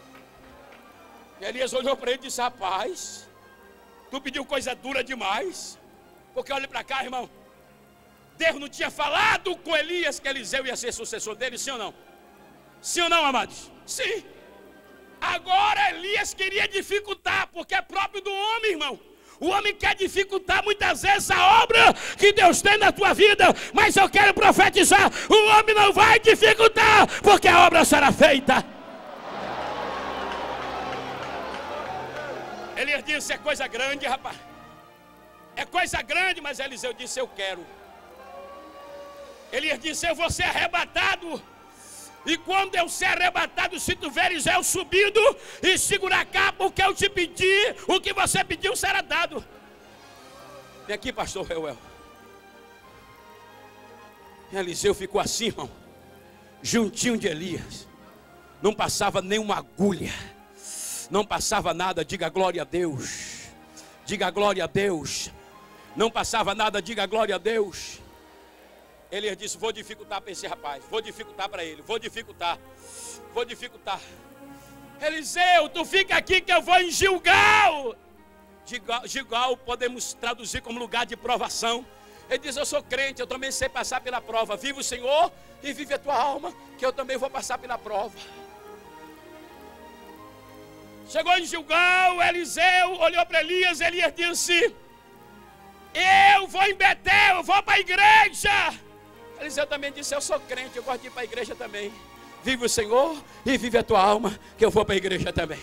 E Elias olhou para ele e disse: rapaz, tu pediu coisa dura demais. Porque olha para cá, irmão, Deus não tinha falado com Elias que Eliseu ia ser sucessor dele, sim ou não? Sim ou não, amados? Sim. Agora Elias queria dificultar, porque é próprio do homem, irmão. O homem quer dificultar muitas vezes a obra que Deus tem na tua vida. Mas eu quero profetizar: o homem não vai dificultar, porque a obra será feita. Elias disse: é coisa grande, rapaz. É coisa grande, mas Eliseu disse: eu quero. Elias disse: eu vou ser arrebatado. E quando eu ser arrebatado, se tu veres eu subindo e segurar a capa, o que eu te pedi, o que você pediu será dado. Vem aqui, pastor Reuel. Eliseu ficou assim, irmão, juntinho de Elias. Não passava nenhuma agulha, não passava nada. Diga glória a Deus. Diga glória a Deus. Não passava nada, diga glória a Deus. Elias disse: vou dificultar para esse rapaz, vou dificultar para ele, vou dificultar, vou dificultar. Eliseu, tu fica aqui que eu vou em Gilgal. Gilgal, Gilgal podemos traduzir como lugar de provação. Ele diz: eu sou crente, eu também sei passar pela prova. Vive o Senhor e vive a tua alma, que eu também vou passar pela prova. Chegou em Gilgal, Eliseu olhou para Elias, Elias disse: eu vou em Betel, eu vou para a igreja. Eliseu também disse: eu sou crente, eu gosto de ir para a igreja também. Vive o Senhor e vive a tua alma, que eu vou para a igreja também.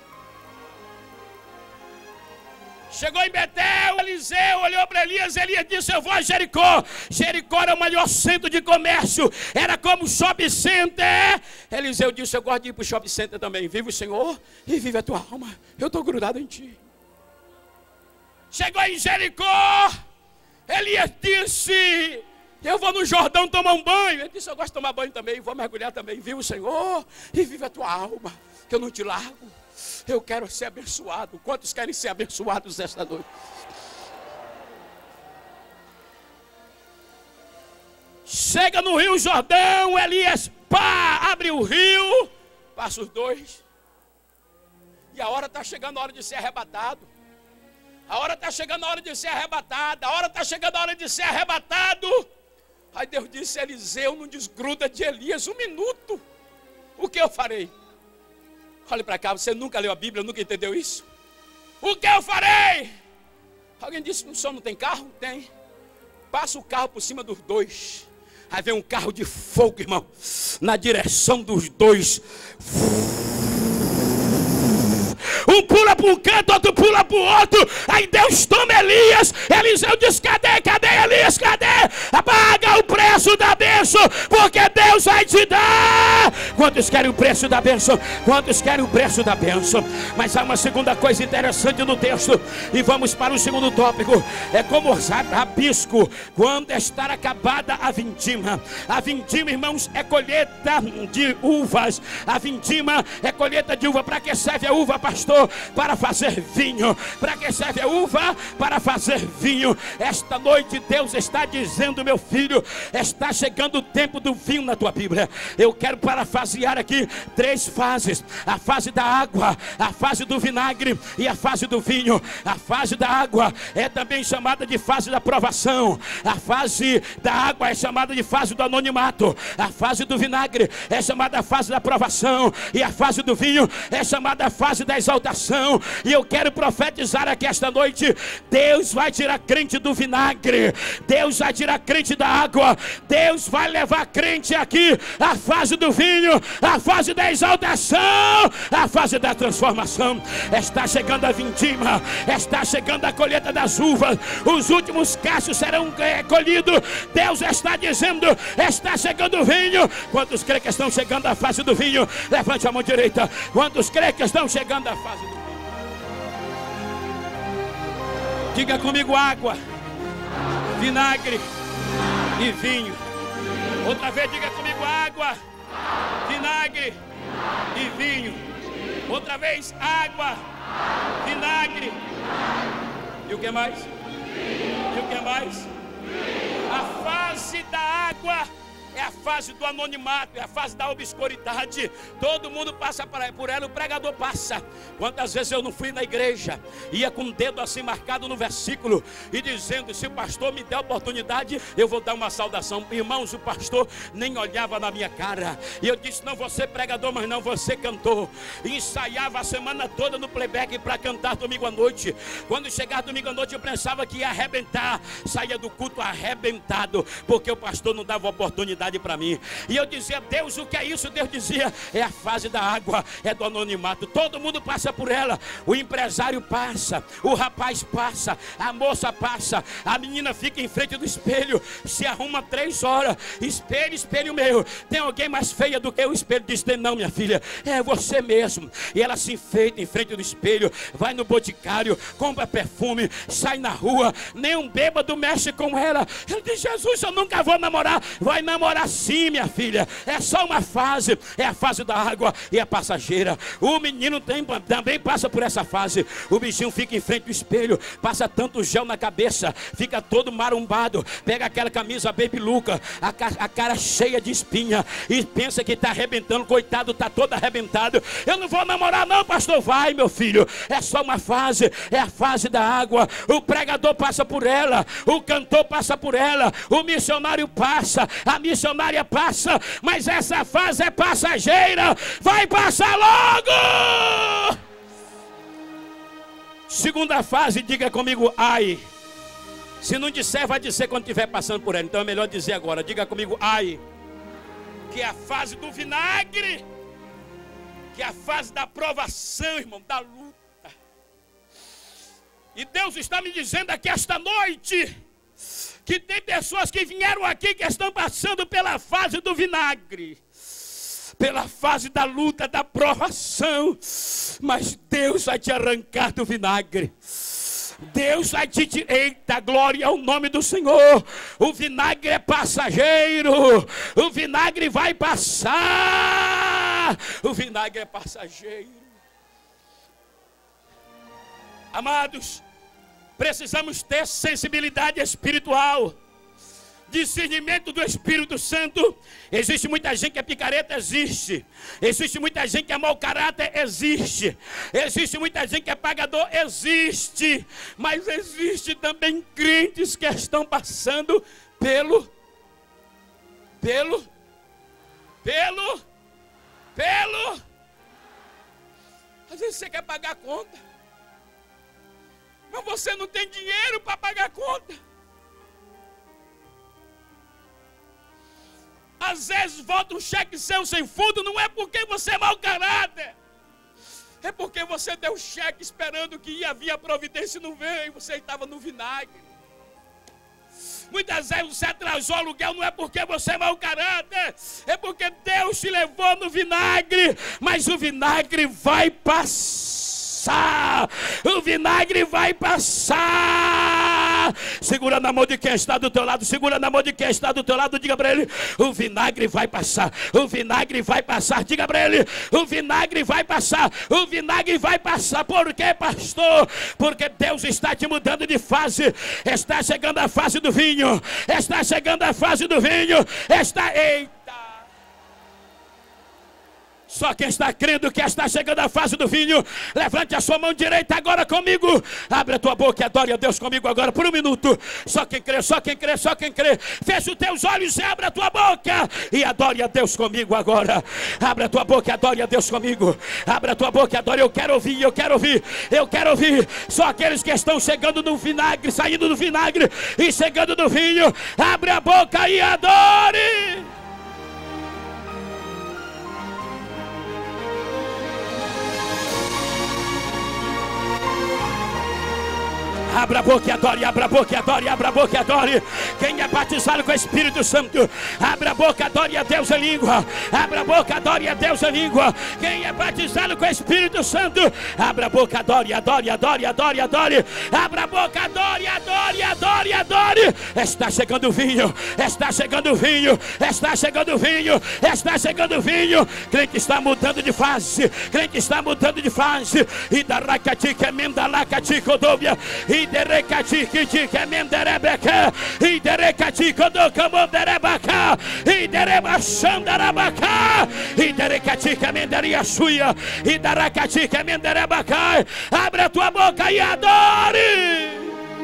Chegou em Betel, Eliseu olhou para Elias, Elias disse: eu vou a Jericó. Jericó era o maior centro de comércio, era como shopping center. Eliseu disse: eu gosto de ir para o shopping center também. Vive o Senhor e vive a tua alma, eu estou grudado em ti. Chegou em Jericó, Elias disse: eu vou no Jordão tomar um banho. Ele disse: eu gosto de tomar banho também, vou mergulhar também. Vive o Senhor e vive a tua alma, que eu não te largo. Eu quero ser abençoado. Quantos querem ser abençoados esta noite? Chega no Rio Jordão, Elias, pá, abre o rio, passa os dois. E a hora está chegando a hora de ser arrebatado. A hora está chegando a hora de ser arrebatado. A hora está chegando a hora de ser arrebatado. Aí Deus disse: Eliseu, não desgruda de Elias um minuto. O que eu farei? Olhe para cá, você nunca leu a Bíblia, nunca entendeu isso? O que eu farei? Alguém disse: o senhor não tem carro? Tem. Passa o carro por cima dos dois. Aí vem um carro de fogo, irmão, na direção dos dois. Um pula para um canto, outro pula para o outro. Aí Deus toma Elias. Eliseu diz: cadê, cadê Elias, cadê? Paga o preço da bênção, porque Deus vai te dar. Quantos querem o preço da bênção? Quantos querem o preço da bênção? Mas há uma segunda coisa interessante no texto. E vamos para o segundo tópico. É como rabisco, quando estar acabada a vindima. A vindima, irmãos, é colheita de uvas. A vindima é colheita de uva. Para que serve a uva, pastor? Para fazer vinho. Para que serve a uva? Para fazer vinho. Esta noite Deus está dizendo: meu filho, está chegando o tempo do vinho na tua Bíblia. Eu quero parafasear aqui três fases: a fase da água, a fase do vinagre e a fase do vinho. A fase da água é também chamada de fase da provação. A fase da água é chamada de fase do anonimato. A fase do vinagre é chamada fase da provação. E a fase do vinho é chamada fase da exaltação. E eu quero profetizar aqui esta noite: Deus vai tirar crente do vinagre, Deus vai tirar crente da água, Deus vai levar crente aqui à fase do vinho, à fase da exaltação, à fase da transformação. Está chegando a vindima, está chegando a colheita das uvas, os últimos cachos serão é, colhidos. Deus está dizendo: está chegando o vinho. Quantos creem que estão chegando à fase do vinho? Levante a mão direita. Quantos creem que estão chegando à fase do vinho? Diga comigo: água, vinagre e vinho. Outra vez, diga comigo: água, vinagre e vinho. Outra vez, água, vinagre. E o que mais? E o que mais? A fase da água é a fase do anonimato, é a fase da obscuridade. Todo mundo passa por ela, o pregador passa. Quantas vezes eu não fui na igreja, ia com o dedo assim marcado no versículo e dizendo: se o pastor me der a oportunidade, eu vou dar uma saudação. Irmãos, o pastor nem olhava na minha cara. E eu disse: não, você pregador, mas não, você cantor. E ensaiava a semana toda no playback para cantar domingo à noite. Quando chegava domingo à noite, eu pensava que ia arrebentar. Saía do culto arrebentado, porque o pastor não dava oportunidade para mim. E eu dizia: Deus, o que é isso? Deus dizia: é a fase da água, é do anonimato. Todo mundo passa por ela. O empresário passa, o rapaz passa, a moça passa, a menina fica em frente do espelho, se arruma três horas, espelho, espelho meu, tem alguém mais feia do que o espelho? Diz: não, minha filha, é você mesmo. E ela se enfeita em frente do espelho, vai no boticário, compra perfume, sai na rua, nenhum bêbado mexe com ela. Ela diz: Jesus, eu nunca vou namorar. Vai namorar sim, minha filha, é só uma fase, é a fase da água e é passageira. O menino tem, também passa por essa fase. O bichinho fica em frente do espelho, passa tanto gel na cabeça, fica todo marumbado, pega aquela camisa baby Luca, a, a cara cheia de espinha e pensa que está arrebentando. Coitado, está todo arrebentado. Eu não vou namorar não, pastor. Vai, meu filho, é só uma fase, é a fase da água. O pregador passa por ela, o cantor passa por ela, o missionário passa, a missionária passa, mas essa fase é passageira, vai passar logo. Segunda fase, diga comigo: ai. Se não disser, vai dizer quando estiver passando por ela. Então é melhor dizer agora. Diga comigo: ai. Que é a fase do vinagre, que é a fase da provação, irmão, da luta. E Deus está me dizendo aqui esta noite que tem pessoas que vieram aqui que estão passando pela fase do vinagre, pela fase da luta, da provação, mas Deus vai te arrancar do vinagre. Deus vai te tirar. Eita, glória ao nome do Senhor. O vinagre é passageiro. O vinagre vai passar. O vinagre é passageiro. Amados, precisamos ter sensibilidade espiritual, discernimento do Espírito Santo. Existe muita gente que é picareta, existe. Existe muita gente que é mau caráter, existe. Existe muita gente que é pagador, existe. Mas existe também crentes que estão passando pelo Pelo Pelo Pelo Às vezes você quer pagar a conta, mas você não tem dinheiro para pagar a conta. Às vezes volta um cheque seu sem fundo, não é porque você é mau caráter, é porque você deu cheque esperando que ia vir a providência e não veio, você estava no vinagre. Muitas vezes você atrasou o aluguel, não é porque você é mau caráter, é porque Deus te levou no vinagre, mas o vinagre vai passar. O vinagre vai passar. Segura na mão de quem está do teu lado, segura na mão de quem está do teu lado, diga para ele: o vinagre vai passar, o vinagre vai passar. Diga para ele: o vinagre vai passar, o vinagre vai passar. Por quê, pastor? Porque Deus está te mudando de fase. Está chegando a fase do vinho, está chegando a fase do vinho, está... Eita! Só quem está crendo que está chegando a fase do vinho, levante a sua mão direita agora comigo. Abre a tua boca e adore a Deus comigo agora por um minuto. Só quem crê, só quem crê, só quem crê. Fecha os teus olhos e abre a tua boca e adore a Deus comigo agora. Abre a tua boca e adore a Deus comigo. Abre a tua boca e adore. Eu quero ouvir, eu quero ouvir, eu quero ouvir. Só aqueles que estão chegando no vinagre, saindo do vinagre e chegando no vinho. Abre a boca e adore. Abra a boca e adore, abra a boca e adore, abra a boca e adore. Quem é batizado com o Espírito Santo, abra a boca, adore a Deus em língua. Abra a boca, adore a Deus em língua. Quem é batizado com o Espírito Santo, abra a boca, adore, adore, adore, adore, adore. Abra a boca, adore, adore, adore, adore. Está chegando o vinho, está chegando o vinho, está chegando o vinho, está chegando o vinho. Crente está mudando de fase, crente está mudando de fase. E da racati que emenda lacati codobia. E derecati que te emenda rebeca. E derecati codocamonderebaca. E derebachandarabaca. E derecati que emendaria suia. E da racati que emenderebaca. Abre a tua boca e adore.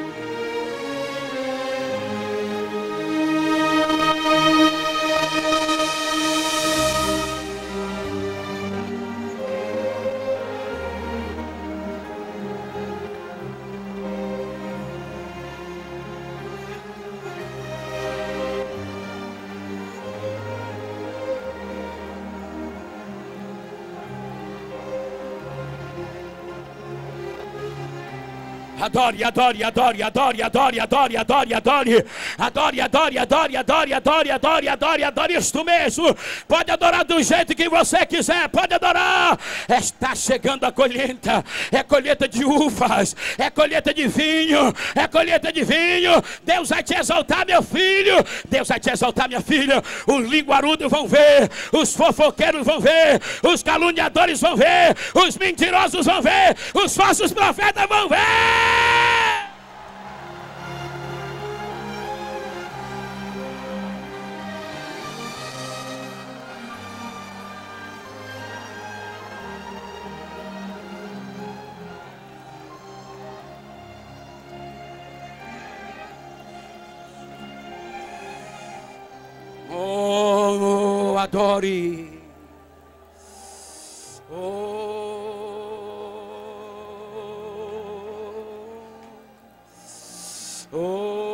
Adore, adore, adore, adore, adore, adore, adore, adore, adore, adore, adore, adore, adore, adore, adore, adore isto mesmo. Pode adorar do jeito que você quiser, pode adorar. Está chegando a colheita, é colheita de uvas, é colheita de vinho, é colheita de vinho. Deus vai te exaltar, meu filho, Deus vai te exaltar, minha filha. Os linguarudos vão ver, os fofoqueiros vão ver, os caluniadores vão ver, os mentirosos vão ver, os falsos profetas vão ver. Oh, adore. Oh. Oh.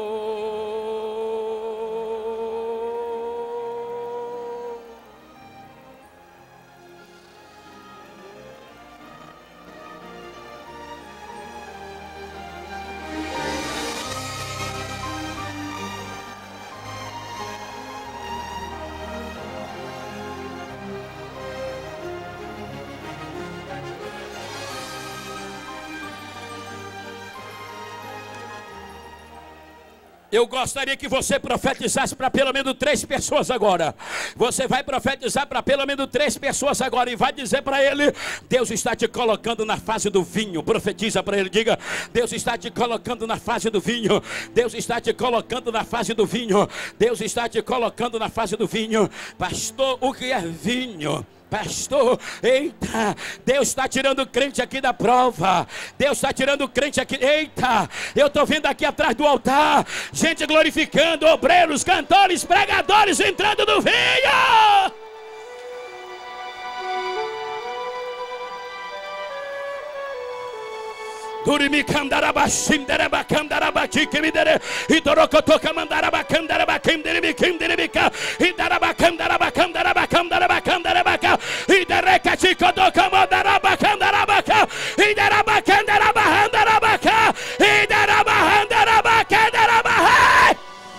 Eu gostaria que você profetizasse para pelo menos três pessoas agora. Você vai profetizar para pelo menos três pessoas agora e vai dizer para ele: Deus está te colocando na fase do vinho. Profetiza para ele, diga: Deus está te colocando na fase do vinho. Deus está te colocando na fase do vinho. Deus está te colocando na fase do vinho. Pastor, o que é vinho? Pastor, eita, Deus está tirando o crente aqui da prova. Deus está tirando o crente aqui. Eita, eu estou vendo aqui atrás do altar gente glorificando, obreiros, cantores, pregadores entrando no vinho. Durimi candarabashim derabacandarabaki que me dere e dorocotoca mandarabacandarabakim deribicim deribica e darabacandarabacandarabacandarabacandarabaca e derecachicotoca mandarabacandarabaca e derabacandarabacandarabaca e derabacandarabacandarabaca.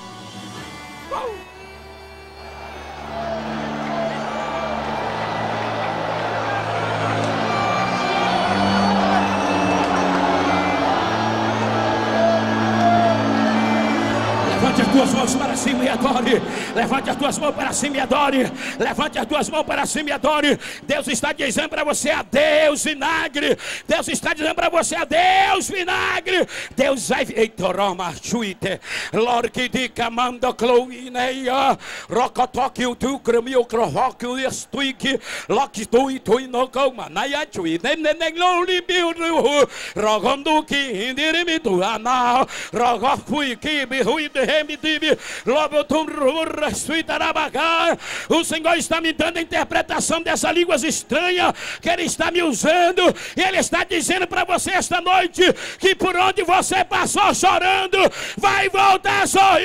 Levante as tuas mãos para cima e adore. Levante as tuas mãos para cima e adore. Levante as tuas mãos para cima e adore. Deus está dizendo para você: adeus vinagre. Deus está dizendo para você: adeus vinagre. Deus vai. Eitoroma chuite. Lorque de camando cloineia. Rocotoque o tu cremio crovoque o estuique. Loque tu e tu no coma. Naia chui. Nem nem não libiu. Rogando que indirimi tu anal. Rogofui que me rui de o Senhor está me dando a interpretação dessas línguas estranhas que Ele está me usando. E Ele está dizendo para você esta noite que por onde você passou chorando, vai voltar sorrindo.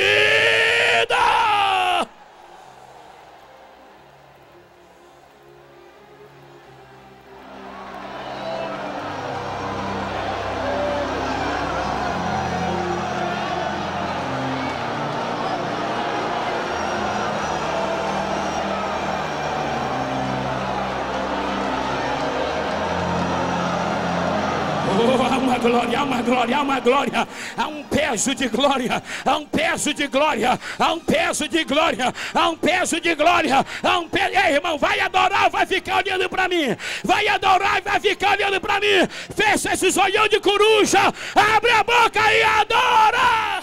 uma glória, há uma glória, há uma glória, há um peso de glória, há um peso de glória, há um peso de glória, há um peso de glória, há um peso. Ei, irmão, vai adorar, vai ficar olhando para mim, vai adorar e vai ficar olhando para mim. Fecha esses olhão de coruja, abre a boca e adora.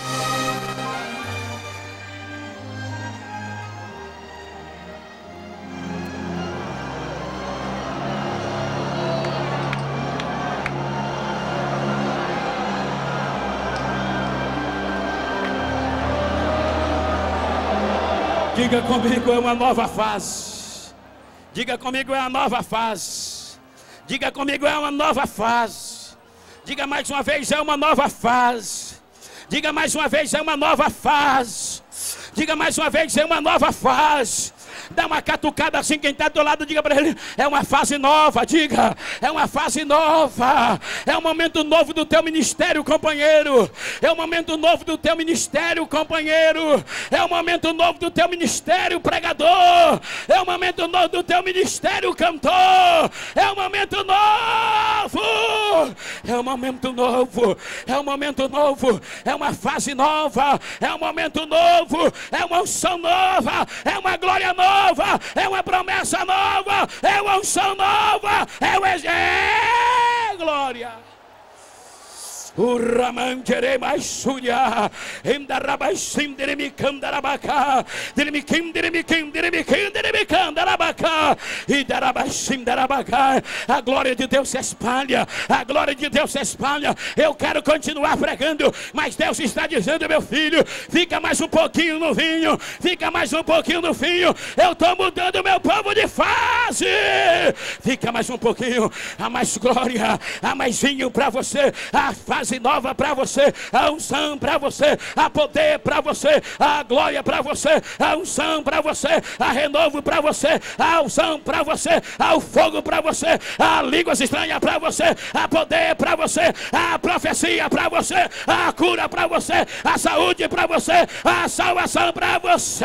Diga comigo, é uma nova fase. Diga comigo, é uma nova fase. Diga comigo, é uma nova fase. Diga mais uma vez, é uma nova fase. Diga mais uma vez, é uma nova fase. Diga mais uma vez, é uma nova fase. Dá uma catucada assim, quem está do lado, diga para ele, é uma fase nova, diga, é uma fase nova, é um momento novo do teu ministério, companheiro, é um momento novo do teu ministério, companheiro, é um momento novo do teu ministério, pregador, é um momento novo do teu ministério, cantor, é um momento novo, é um momento novo, é um momento novo, é uma fase nova, é um momento novo, é uma unção nova, é uma glória nova, é uma promessa nova, é uma unção nova, é o é glória. Uramantere mais suria, endarabaisim deremicandarabaca, deremicim deremicim deremicandarabaca, e darabaisim darabaca. A glória de Deus se espalha, a glória de Deus se espalha. Eu quero continuar pregando, mas Deus está dizendo, meu filho, fica mais um pouquinho no vinho, fica mais um pouquinho no vinho. Eu estou mudando meu povo de fase. Fica mais um pouquinho, há mais glória, há mais vinho para você, a fase nova para você, a unção para você, a poder para você, a glória para você, a unção para você, a renovo para você, a unção para você, ao fogo para você, a línguas estranhas para você, a poder para você, a profecia para você, a cura para você, a saúde para você, a salvação para você.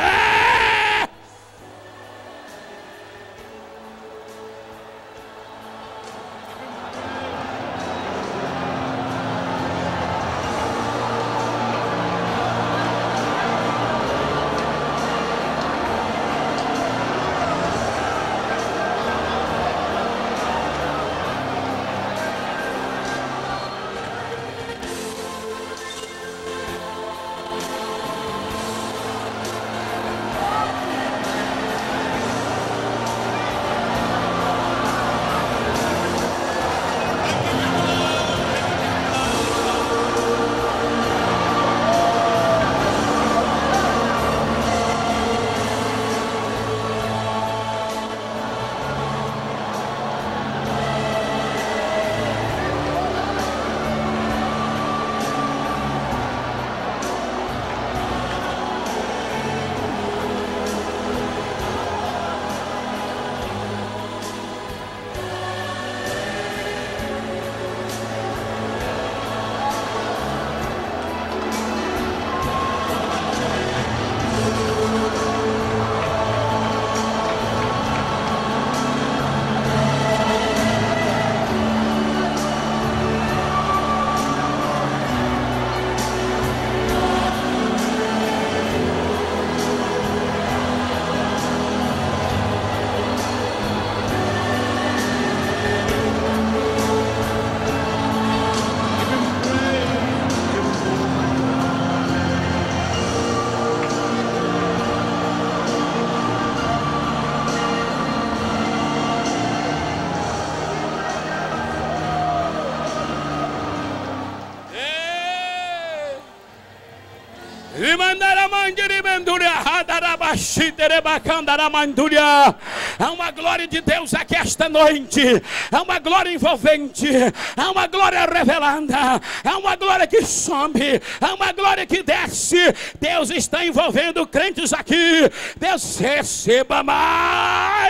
Há uma glória de Deus aqui esta noite, há uma glória envolvente, há uma glória revelada, há uma glória que sobe, há uma glória que desce. Deus está envolvendo crentes aqui. Deus, receba mais.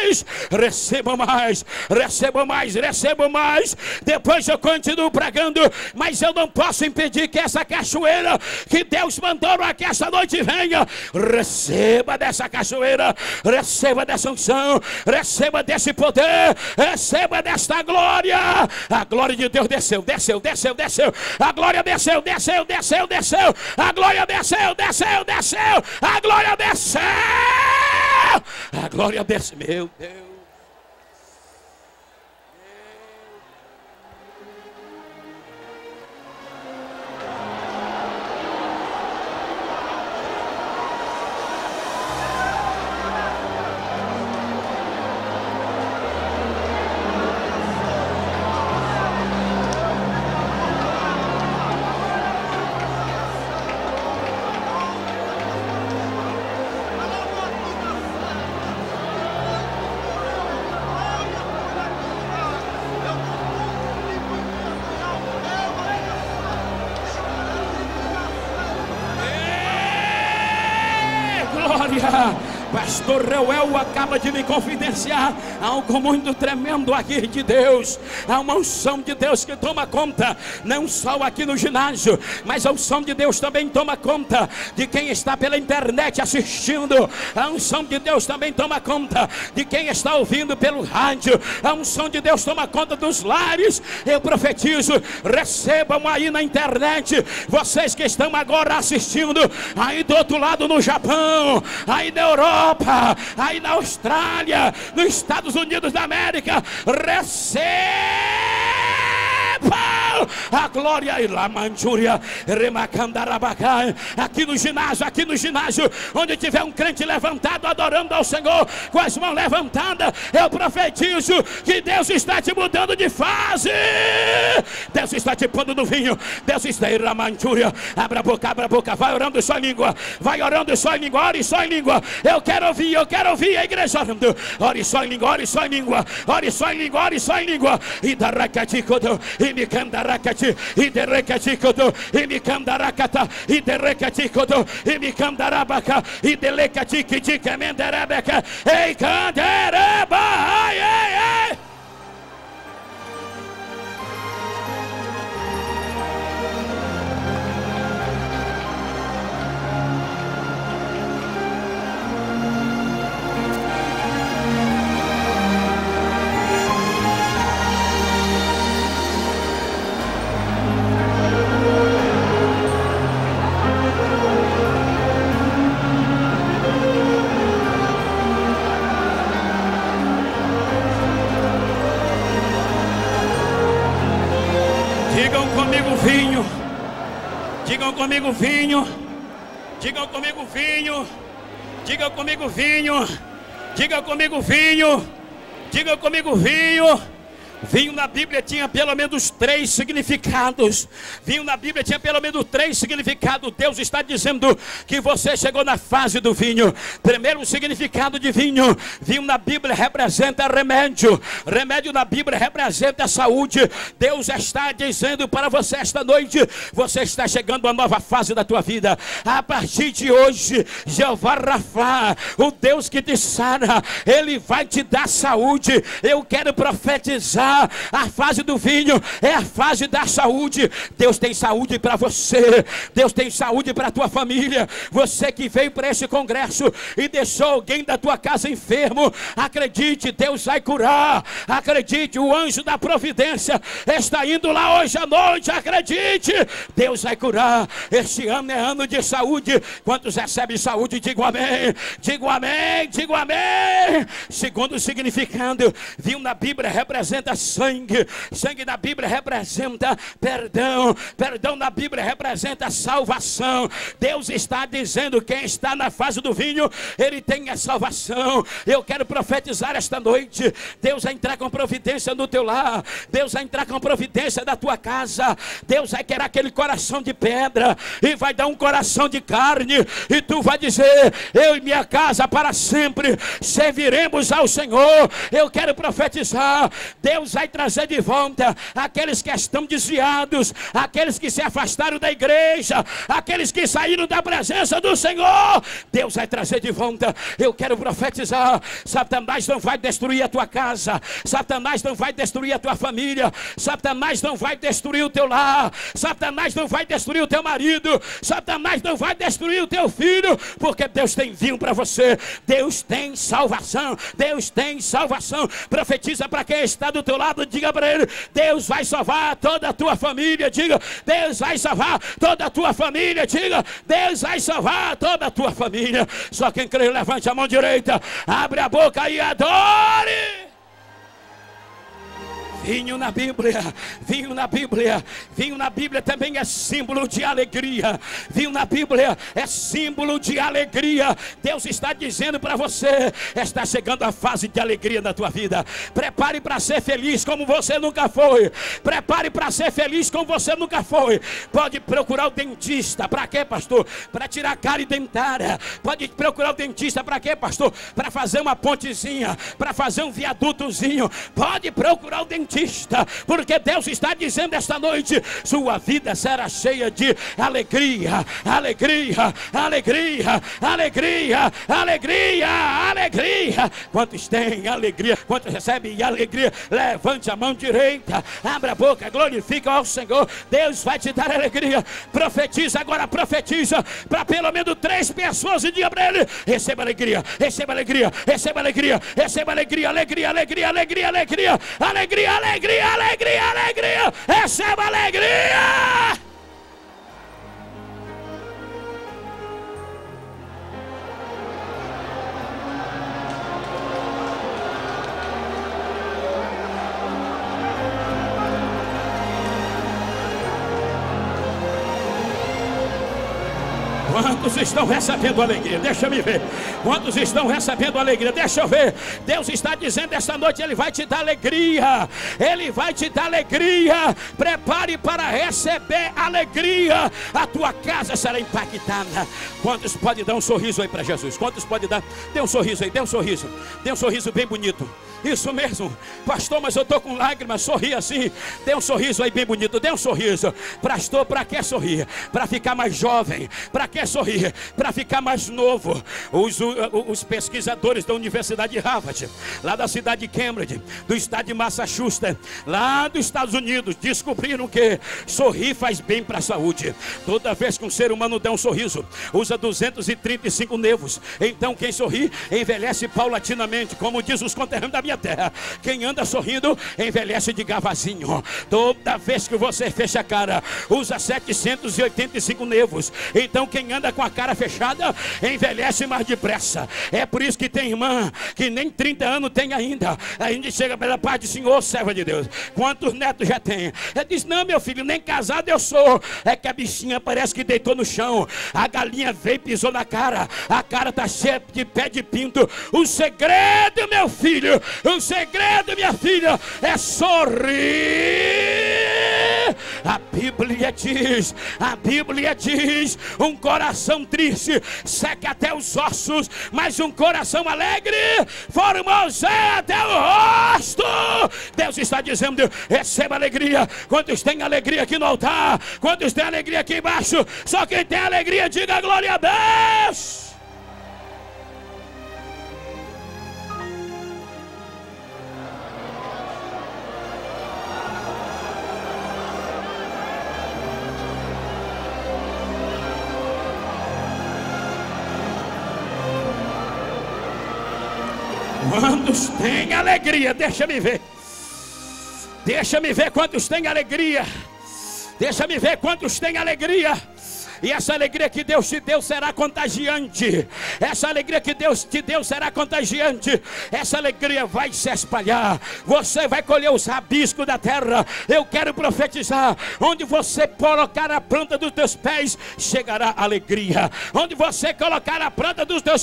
mais, recebo mais, recebo mais, recebo mais. Depois eu continuo pregando, mas eu não posso impedir que essa cachoeira que Deus mandou aqui esta noite venha. Receba dessa cachoeira, receba dessa unção, receba desse poder, receba desta glória. A glória de Deus desceu, desceu, desceu, desceu. A glória desceu, desceu, desceu, desceu. A glória desceu, desceu, desceu. A glória desceu. A glória desceu, meu Deus. Pastor Reuel acaba de me confidenciar algo muito tremendo aqui de Deus. Há uma unção de Deus que toma conta, não só aqui no ginásio, mas a unção de Deus também toma conta de quem está pela internet assistindo. A unção de Deus também toma conta de quem está ouvindo pelo rádio. A unção de Deus toma conta dos lares. Eu profetizo, recebam aí na internet, vocês que estão agora assistindo aí do outro lado no Japão, aí na Europa, aí na Austrália, nos Estados Unidos da América, receba a glória e la manjúria, remacandarabacai, aqui no ginásio, aqui no ginásio, onde tiver um crente levantado, adorando ao Senhor, com as mãos levantadas, eu profetizo que Deus está te mudando de fase, Deus está te pondo no vinho, Deus está em la manjúria. Abra a boca, abra a boca, vai orando só em língua, vai orando só em língua, ore só em língua, eu quero ouvir, eu quero ouvir a igreja orando, ore só em língua, ore só em língua, ore só em língua, ore só em língua, e da racaticodo, e me candaracati, e de recaticodo, e me candaracata, e de recaticodo, e me candarabaca, e de lecatiquitica, menderabeca, ei candereba, ai, ai, ai. Digam comigo vinho, digam comigo vinho, digam comigo vinho, digam comigo vinho, digam comigo vinho, digam comigo vinho. Vinho na Bíblia tinha pelo menos três significados. Vinho na Bíblia tinha pelo menos três significados. Deus está dizendo que você chegou na fase do vinho. Primeiro significado de vinho. Vinho na Bíblia representa remédio. Remédio na Bíblia representa saúde. Deus está dizendo para você esta noite, você está chegando a uma nova fase da tua vida. A partir de hoje, Jeová Rafá, o Deus que te sara, Ele vai te dar saúde. Eu quero profetizar. A fase do vinho é a fase da saúde. Deus tem saúde para você. Deus tem saúde para a tua família. Você que veio para esse congresso e deixou alguém da tua casa enfermo, acredite, Deus vai curar. Acredite, o anjo da providência está indo lá hoje à noite. Acredite, Deus vai curar. Este ano é ano de saúde. Quantos recebem saúde, digam amém. Digam amém, digam amém. Segundo significado, vinho na Bíblia representa sangue. Sangue na Bíblia representa perdão. Perdão na Bíblia representa salvação. Deus está dizendo, quem está na fase do vinho, ele tem a salvação. Eu quero profetizar esta noite. Deus vai entrar com providência no teu lar. Deus vai entrar com providência na tua casa. Deus vai querer aquele coração de pedra e vai dar um coração de carne. E tu vai dizer, eu e minha casa para sempre serviremos ao Senhor. Eu quero profetizar. Deus Deus vai trazer de volta aqueles que estão desviados, aqueles que se afastaram da igreja, aqueles que saíram da presença do Senhor. Deus vai trazer de volta. Eu quero profetizar: Satanás não vai destruir a tua casa, Satanás não vai destruir a tua família, Satanás não vai destruir o teu lar, Satanás não vai destruir o teu marido, Satanás não vai destruir o teu filho, porque Deus tem vinho para você. Deus tem salvação, Deus tem salvação. Profetiza para quem está do teu lado, diga para ele: Deus vai salvar toda a tua família. Diga: Deus vai salvar toda a tua família. Diga: Deus vai salvar toda a tua família. Só quem crê, levante a mão direita, abre a boca e adore. Vinho na Bíblia, vinho na Bíblia, vinho na Bíblia também é símbolo de alegria. Vinho na Bíblia é símbolo de alegria. Deus está dizendo para você: está chegando a fase de alegria na tua vida. Prepare para ser feliz como você nunca foi. Prepare para ser feliz como você nunca foi. Pode procurar o dentista. Para quê, pastor? Para tirar a cárie dentária. Pode procurar o dentista. Para quê, pastor? Para fazer uma pontezinha, para fazer um viadutozinho. Pode procurar o dentista, porque Deus está dizendo esta noite: sua vida será cheia de alegria, alegria, alegria, alegria, alegria, alegria. Quantos têm alegria? Quantos recebem alegria? Levante a mão direita, abra a boca, glorifica ao Senhor. Deus vai te dar alegria. Profetiza agora, profetiza para pelo menos três pessoas e diga para ele: receba alegria, receba alegria, receba alegria, receba alegria, alegria, alegria, alegria, alegria, alegria. Alegria, alegria, alegria, receba alegria. Quantos estão recebendo alegria? Deixa eu ver. Quantos estão recebendo alegria? Deixa eu ver. Deus está dizendo esta noite: Ele vai te dar alegria. Ele vai te dar alegria. Prepare para receber alegria. A tua casa será impactada. Quantos pode dar um sorriso aí para Jesus? Quantos pode dar? Dê um sorriso aí, dê um sorriso. Dê um sorriso bem bonito. Isso mesmo, pastor, mas eu estou com lágrimas. Sorri assim, dê um sorriso aí bem bonito. Dê um sorriso. Pastor, para que sorrir? Para ficar mais jovem. Para que sorrir? Para ficar mais novo. Os, os pesquisadores da Universidade de Harvard, lá da cidade de Cambridge, do estado de Massachusetts, lá dos Estados Unidos, descobriram que sorrir faz bem para a saúde. Toda vez que um ser humano dá um sorriso, usa duzentos e trinta e cinco nervos. Então quem sorri envelhece paulatinamente, como diz os conterrâneos da minha terra. Quem anda sorrindo envelhece de gavazinho. Toda vez que você fecha a cara, usa setecentos e oitenta e cinco nervos. Então quem anda com a cara fechada envelhece mais depressa. É por isso que tem irmã que nem trinta anos tem ainda. A gente chega pela paz do Senhor, serva de Deus, quantos netos já tem? Ela diz: não, meu filho, nem casado eu sou. É que a bichinha parece que deitou no chão, a galinha veio e pisou na cara, a cara está cheia de pé de pinto. O segredo, meu filho, o segredo, minha filha, é sorrir. A Bíblia diz, a Bíblia diz: um coração triste seca até os ossos, mas um coração alegre formoseia até o rosto. Deus está dizendo: receba alegria. Quantos têm alegria aqui no altar? Quantos têm alegria aqui embaixo? Só quem tem alegria, diga glória a Deus. Quantos têm alegria? Deixa-me ver. Deixa-me ver quantos têm alegria. Deixa-me ver quantos têm alegria. E essa alegria que Deus te deu será contagiante. Essa alegria que Deus te deu será contagiante. Essa alegria vai se espalhar. Você vai colher os rabiscos da terra. Eu quero profetizar: onde você colocar a planta dos teus pés, chegará alegria. Onde você colocar a planta dos teus pés,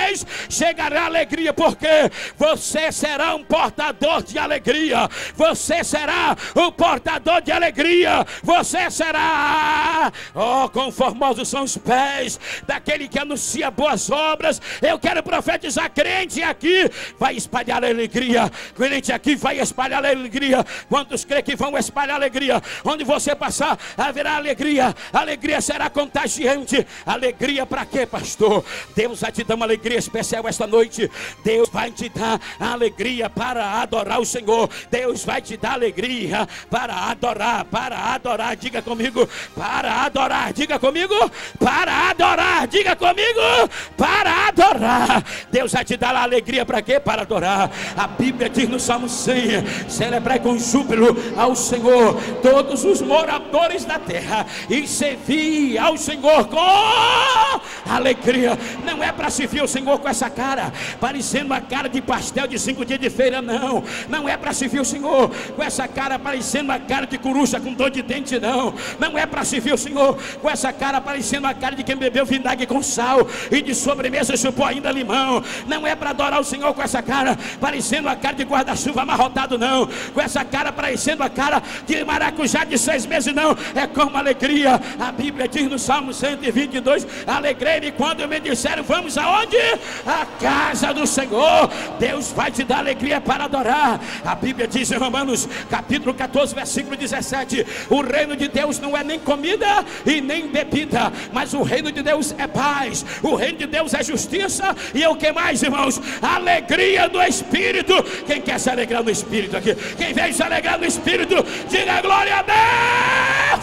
vez chegará alegria, porque você será um portador de alegria. Você será um portador de alegria. Você será, oh, quão formosos são os pés daquele que anuncia boas obras. Eu quero profetizar: crente aqui vai espalhar alegria. Crente aqui vai espalhar alegria. Quantos crê que vão espalhar alegria? Onde você passar, haverá alegria. Alegria será contagiante. Alegria para quê, pastor? Deus vai te dar uma alegria especial esta noite. Deus vai te dar alegria para adorar o Senhor. Deus vai te dar alegria para adorar, para adorar. Diga comigo, para adorar. Diga comigo, para adorar. Diga comigo, para adorar. Deus vai te dar a alegria para quê? Para adorar. A Bíblia diz no Salmo cem: celebrai com júbilo ao Senhor todos os moradores da terra, e servi ao Senhor com alegria. Não é para servir ao Senhor com essa cara, parecendo uma cara de pastel de cinco dias de feira, não. Não é para servir o Senhor com essa cara parecendo uma cara de coruja com dor de dente, não. Não é para servir o Senhor com essa cara parecendo uma cara de quem bebeu vinagre com sal e de sobremesa chupou ainda limão. Não é para adorar o Senhor com essa cara parecendo a cara de guarda-chuva amarrotado, não. Com essa cara parecendo a cara de maracujá de seis meses, não. É com alegria. A Bíblia diz no Salmo cento e vinte e dois: alegrei-me quando me disseram, vamos aonde? A casa do Senhor. Deus vai te dar alegria para adorar. A Bíblia diz em Romanos capítulo catorze, versículo dezessete: o reino de Deus não é nem comida e nem bebida, mas o reino de Deus é paz, o reino de Deus é justiça, e é o que mais, irmãos? Alegria do Espírito. Quem quer se alegrar no Espírito aqui? Quem veio se alegrar no Espírito, diga glória a Deus.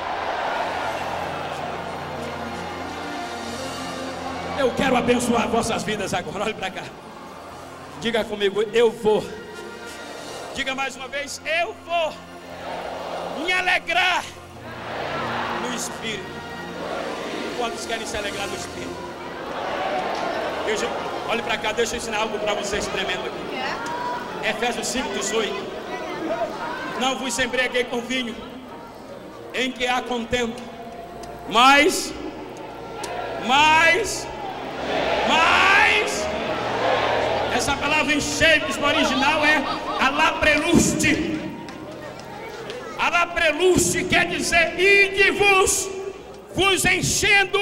Eu quero abençoar vossas vidas agora. Olhe para cá, diga comigo, eu vou. Diga mais uma vez, eu vou me alegrar no Espírito. Quantos querem se alegrar no Espírito? Deixa, olhe para cá, deixa eu ensinar algo para vocês tremendo aqui. Efésios cinco, dezoito: não vos embriaguei com vinho, em que há contento, mas, mas, mas, essa palavra encheios no original é alapreluste. Alapreluste quer dizer ide-vos, vos enchendo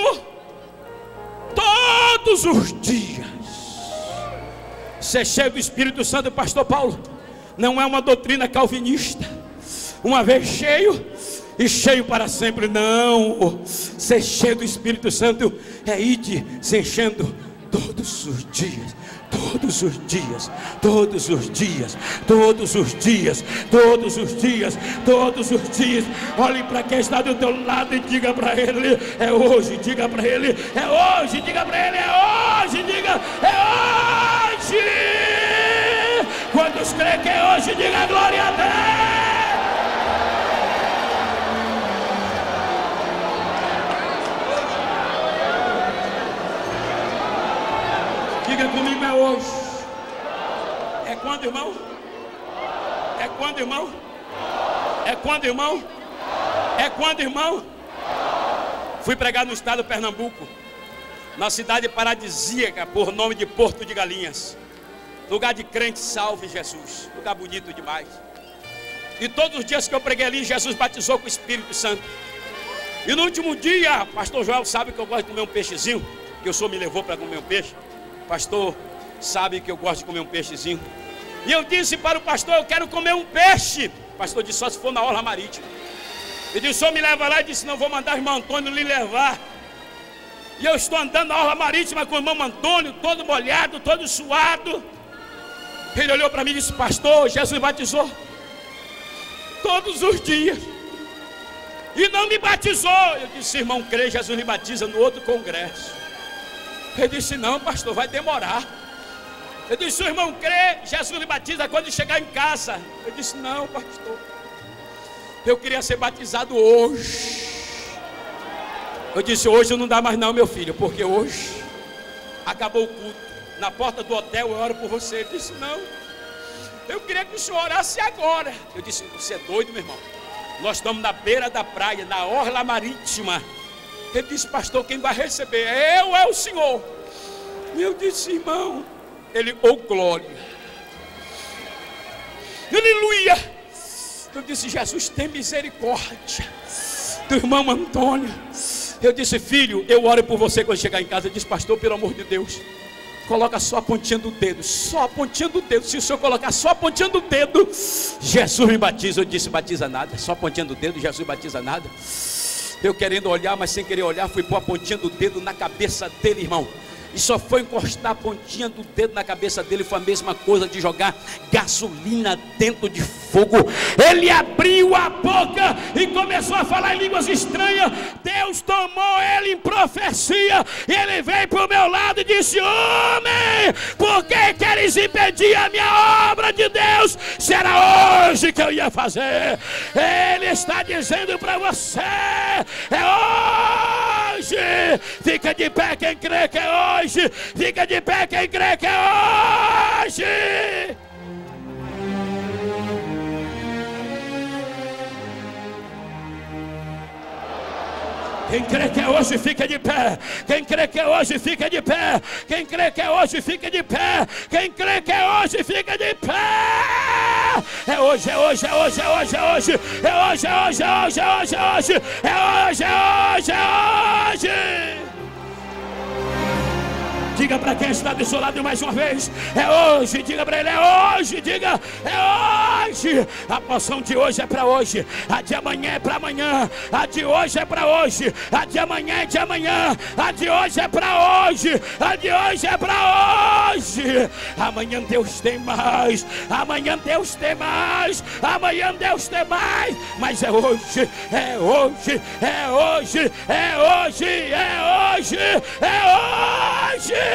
todos os dias. Ser cheio do Espírito Santo, pastor Paulo, não é uma doutrina calvinista, uma vez cheio e cheio para sempre, não. Ser cheio do Espírito Santo é ir se enchendo todos os dias. Todos os dias, todos os dias, todos os dias, todos os dias, todos os dias. Olhe para quem está do teu lado e diga para ele, é hoje. Diga para ele, é hoje. Diga para ele, é hoje. Diga, é hoje. Quantos creem que é hoje, diga glória a Deus. Diga comigo, é hoje. É quando, irmão? É quando, irmão? É quando, irmão? É quando, irmão? Fui pregar no estado de Pernambuco, na cidade paradisíaca por nome de Porto de Galinhas. Lugar de crente salvo em Jesus. Lugar bonito demais. E todos os dias que eu preguei ali, Jesus batizou com o Espírito Santo. E no último dia, pastor Joel sabe que eu gosto de comer um peixezinho, que o senhor me levou para comer um peixe. Pastor sabe que eu gosto de comer um peixezinho. E eu disse para o pastor, eu quero comer um peixe. O pastor disse, só se for na orla marítima. Eu disse, o senhor me leva lá. E disse, não, vou mandar o irmão Antônio lhe levar. E eu estou andando na orla marítima com o irmão Antônio, todo molhado, todo suado. Ele olhou para mim e disse, pastor, Jesus batizou todos os dias e não me batizou. Eu disse, irmão, crê, Jesus me batiza no outro congresso. Ele disse, não, pastor, vai demorar. Eu disse, o irmão crê, Jesus lhe batiza quando chegar em casa. Eu disse, não, pastor, eu queria ser batizado hoje. Eu disse, hoje não dá mais não, meu filho, porque hoje acabou o culto. Na porta do hotel eu oro por você. Ele disse, não, eu queria que o senhor orasse agora. Eu disse, você é doido, meu irmão? Nós estamos na beira da praia, na orla marítima. Ele disse, pastor, quem vai receber? Eu, é o senhor. Eu disse, irmão. Ele, oh glória. Aleluia. Eu disse, Jesus, tem misericórdia do irmão Antônio. Eu disse, filho, eu oro por você quando chegar em casa. Ele disse, pastor, pelo amor de Deus, coloca só a pontinha do dedo, só a pontinha do dedo. Se o senhor colocar só a pontinha do dedo, Jesus me batiza. Eu disse, batiza nada, só a pontinha do dedo, Jesus batiza nada. Eu querendo olhar, mas sem querer olhar, fui pôr a pontinha do dedo na cabeça dele, irmão. E só foi encostar a pontinha do dedo na cabeça dele. Foi a mesma coisa de jogar gasolina dentro de fogo. Ele abriu a boca e começou a falar em línguas estranhas. Deus tomou ele em profecia. E ele veio para o meu lado e disse, homem, por que queres impedir a minha obra de Deus? Será hoje que eu ia fazer. Ele está dizendo para você, é hoje. Fica de pé quem crê que é hoje. Fica de pé quem crê que é hoje. Quem crê que é hoje, fica de pé. Quem crê que é hoje, fica de pé. Quem crê que é hoje, fica de pé. Quem crê que é hoje, fica de pé. É hoje, é hoje, é hoje, é hoje, é hoje. É hoje, é hoje, é hoje, é hoje, é hoje. É hoje, é hoje, é hoje. Diga para quem está do seu lado mais uma vez, é hoje. Diga para ele, é hoje. Diga, é hoje. A porção de hoje é para hoje. A de amanhã é para amanhã. A de hoje é para hoje. A de amanhã é de amanhã. A de hoje é para hoje. A de hoje é para hoje. Amanhã Deus tem mais. Amanhã Deus tem mais. Amanhã Deus tem mais. Mas é hoje. É hoje. É hoje. É hoje. É hoje. É hoje.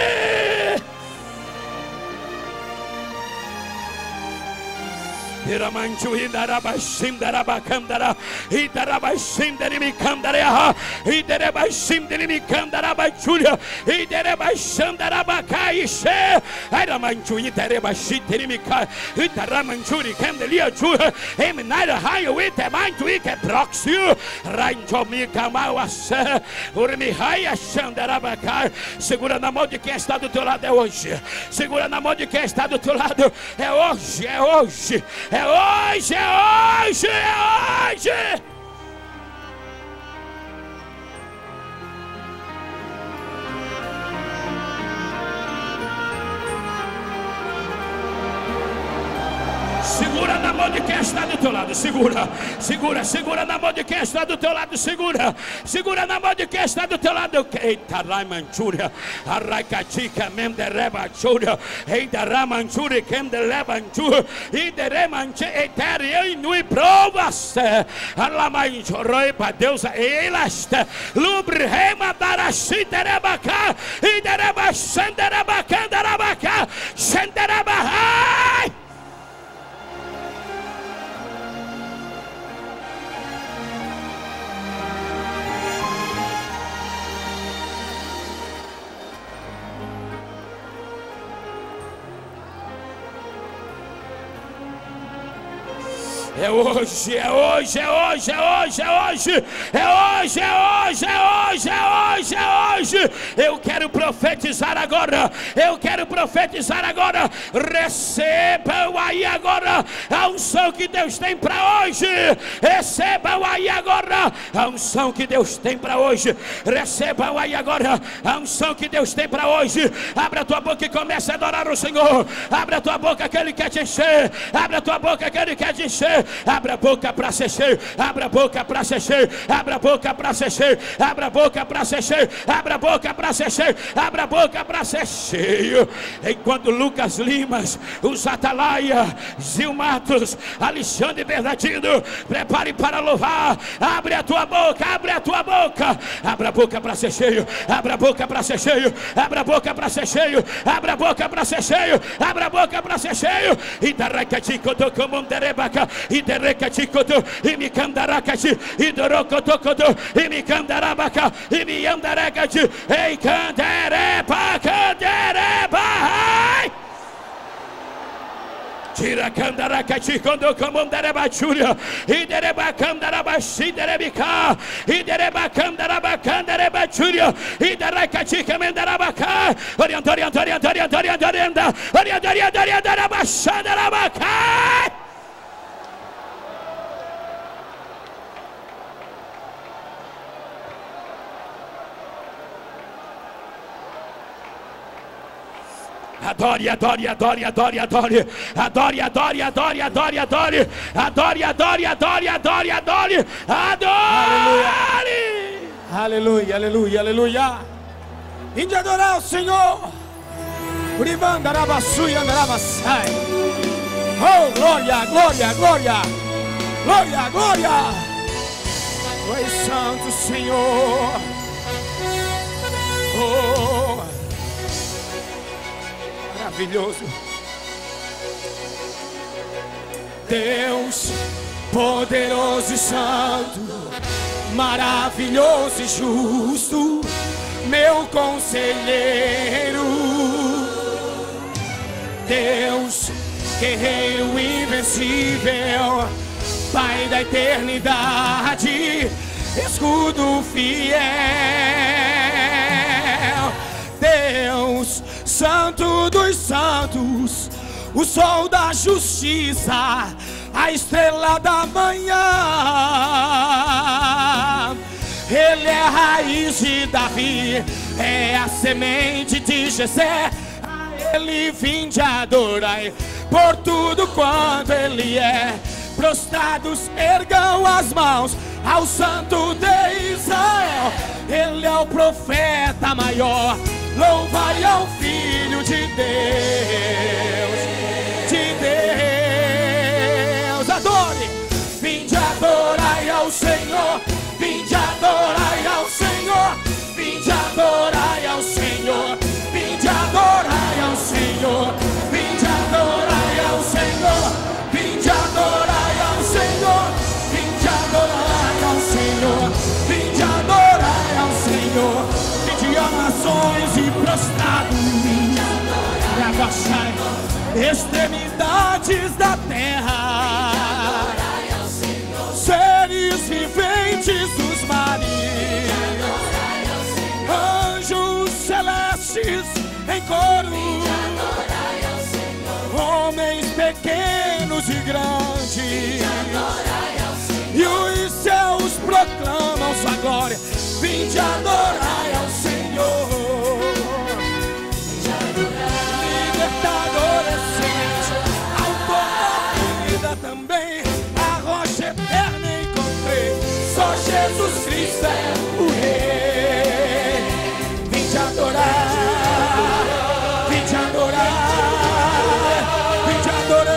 Iramanchu idarabashim darabakandara idarabashim derimikandara idarabashim derimikandarabachulia idarabashim darabakaishe iramanchu idarabashim derimika idaramanchuri candelia chura eminara hayo itemanchu ikeproxio ranchomika mawase urmihaya shandarabakai. Segura na mão de quem está do teu lado, é hoje. Segura na mão de quem está do teu lado, é hoje, é hoje. É hoje, é hoje, é hoje. Segura na mão de quem está do teu lado, segura, segura, segura na mão de quem está do teu lado, segura, segura na mão de quem está do teu lado. Eita, Raimanchúria, Arraicatica, Mendereba, Chúria, Eita, Ramanchúria, Kendelebanchúria, Ideremanche, Eteria, Inui, Provas, Alamanchoroi, para Deus, Elaste, Lubre, Rema, Darashi, Derebacá, Idereba, Xanderabacá, Darabacá, Xanderabahai. É hoje, é hoje, é hoje, é hoje, é hoje, é hoje, é hoje, é hoje, é hoje, é hoje. Eu quero profetizar agora, eu quero profetizar agora. Recebam aí agora a unção que Deus tem para hoje. Recebam aí agora a unção que Deus tem para hoje. Recebam aí agora a unção que Deus tem para hoje. Abra a tua boca e comece a adorar o Senhor. Abra a tua boca que Ele quer te encher. Abra a tua boca que Ele quer te encher. Abra a boca para ser cheio. Abra a boca para ser cheio. Abra a boca para ser cheio. Abra a boca para ser cheio. Abra a boca para ser cheio. Abra a boca para ser cheio. Enquanto Lucas Limas, os Atalaia, Zilmatos, Alexandre Bernardino, prepare para louvar. Abre a tua boca. Abre a tua boca. Abra a boca para ser cheio. Abra a boca para ser cheio. Abra a boca para ser cheio. Abra a boca para ser cheio. Abra a boca para ser cheio. E daracaticoto como um derebaca. E derecaticoto. E me candaracati. E dorocotocoto. E me candarabaca. E me andarecati. E candereba. Candereba. Tira candaracati quando comandarebachúria. E derebacandarabaxi derebica. E derebacandarabacandarebachúria. E deracati camendarabaca. Orienta, orienta, orienta, orienta, orienta, orienta. Orienta, orienta, orienta, orienta, Adore, adore, adore, adore, adore, adore, adore, adore, adore, adore, adore, adore, adore, adore, adore, adore. Aleluia, aleluia, aleluia. E de adorar o Senhor. Uribanda, Rabassuia, Andarabassai. Oh, glória, glória, glória, glória, glória. Tu és santo, Senhor. Oh, maravilhoso. Deus poderoso e santo, maravilhoso e justo, meu conselheiro. Deus guerreiro invencível, Pai da eternidade, escudo fiel. Deus Santo dos santos, o sol da justiça, a estrela da manhã. Ele é a raiz de Davi, é a semente de Jessé. A ele vinde adorai, por tudo quanto ele é. Prostrados ergam as mãos ao Santo de Israel. Ele é o profeta maior, louvai ao Filho de Deus, de Deus. Adore, vinde adorai ao Senhor, vinde adorai ao Senhor, vinde adorai ao Senhor, vinde adorai ao Senhor, vinde adorai ao Senhor, vinde adorai ao Senhor, vinde adorai ao Senhor, vinde adorai ao Senhor. Vinde a nações e prostrados, e abaixai extremidades da terra, seres viventes dos mares, anjos celestes em coro, homens pequenos e grandes, e os céus proclamam sua glória. Vinde adorai ao Senhor, libertador essência, autor da vida também, a rocha eterna encontrei, só Jesus Cristo é o Rei. Vinde adorar, vinde adorar, vinde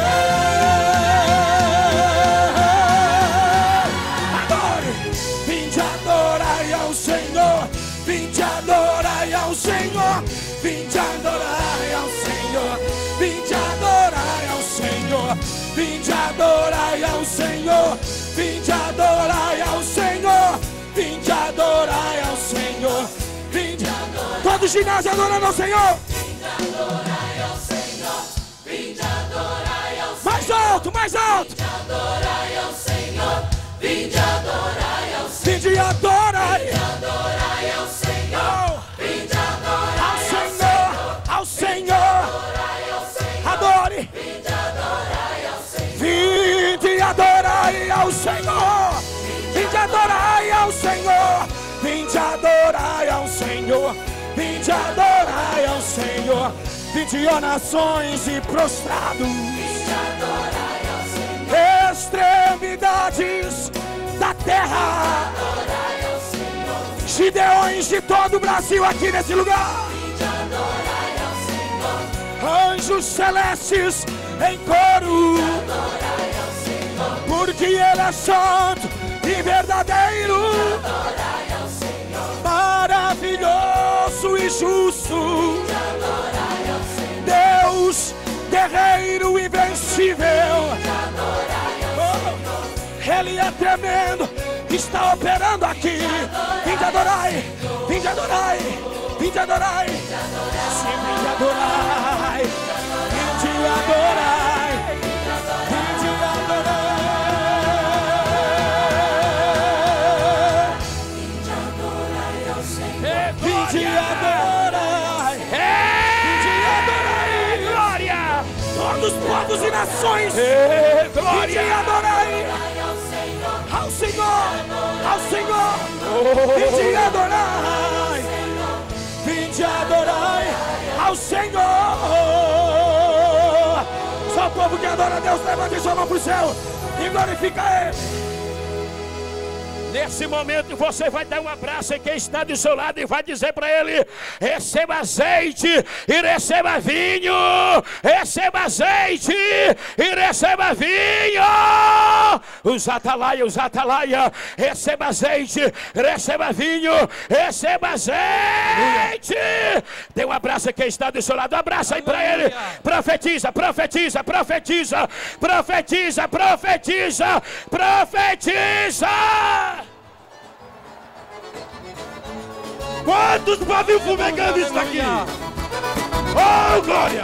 adorar. Adore, vinde adorai ao Senhor, vinde adorai ao Senhor, vinde adorai ao Senhor, vinde adorai ao Senhor, vinde adorai ao Senhor, vinde adorai ao Senhor, vinde adorai ao Senhor, vinde adorai. Todo o ginásio adorando ao Senhor. Vinde adorai ao Senhor, vinde adorai ao Senhor. Mais alto, mais alto. Vinde adorai ao Senhor, vinde adorai ao Senhor. Vinde adorai, vinde adorai ao Senhor, vinde adorai ao Senhor, ao Senhor. Adore, vinde adorai ao Senhor, vinde adorai ao Senhor, vinde adorai ao Senhor, vinde adorai ao Senhor, vinde adorai ao Senhor. Vinde ó nações e prostrados, vinde adorai ao Senhor, extremidades da terra, adorai ao Senhor. Gideões de todo o Brasil aqui nesse lugar, vinde adorai ao Senhor. Anjos celestes em coro, vinde adorai ao Senhor, porque Ele é santo e verdadeiro, vinde adorai ao Senhor. Maravilhoso e justo, vinde adorai ao Senhor. Deus guerreiro invencível, vinde adorai ao Senhor. Ele é tremendo, está operando aqui. Vinde adorai, vinde adorai, vinde adorai, sim, vinde adorai, vinde adorai, os povos e nações. Ei, glória. Vinde e adorai ao Senhor, ao Senhor. Vinde e adorai, vinde e adorai ao Senhor. Só o povo que adora a Deus, levante sua mão para o céu e glorifica Ele. Nesse momento você vai dar um abraço em quem está do seu lado e vai dizer para ele: receba azeite e receba vinho, receba azeite e receba vinho. Os atalaia, os atalaia, receba azeite, receba vinho, receba azeite. Dê um abraço em quem está do seu lado, abraça aí para ele. Profetiza, profetiza, profetiza, profetiza, profetiza, profetiza. Quantos pavios fumegando está aqui? Oh, glória!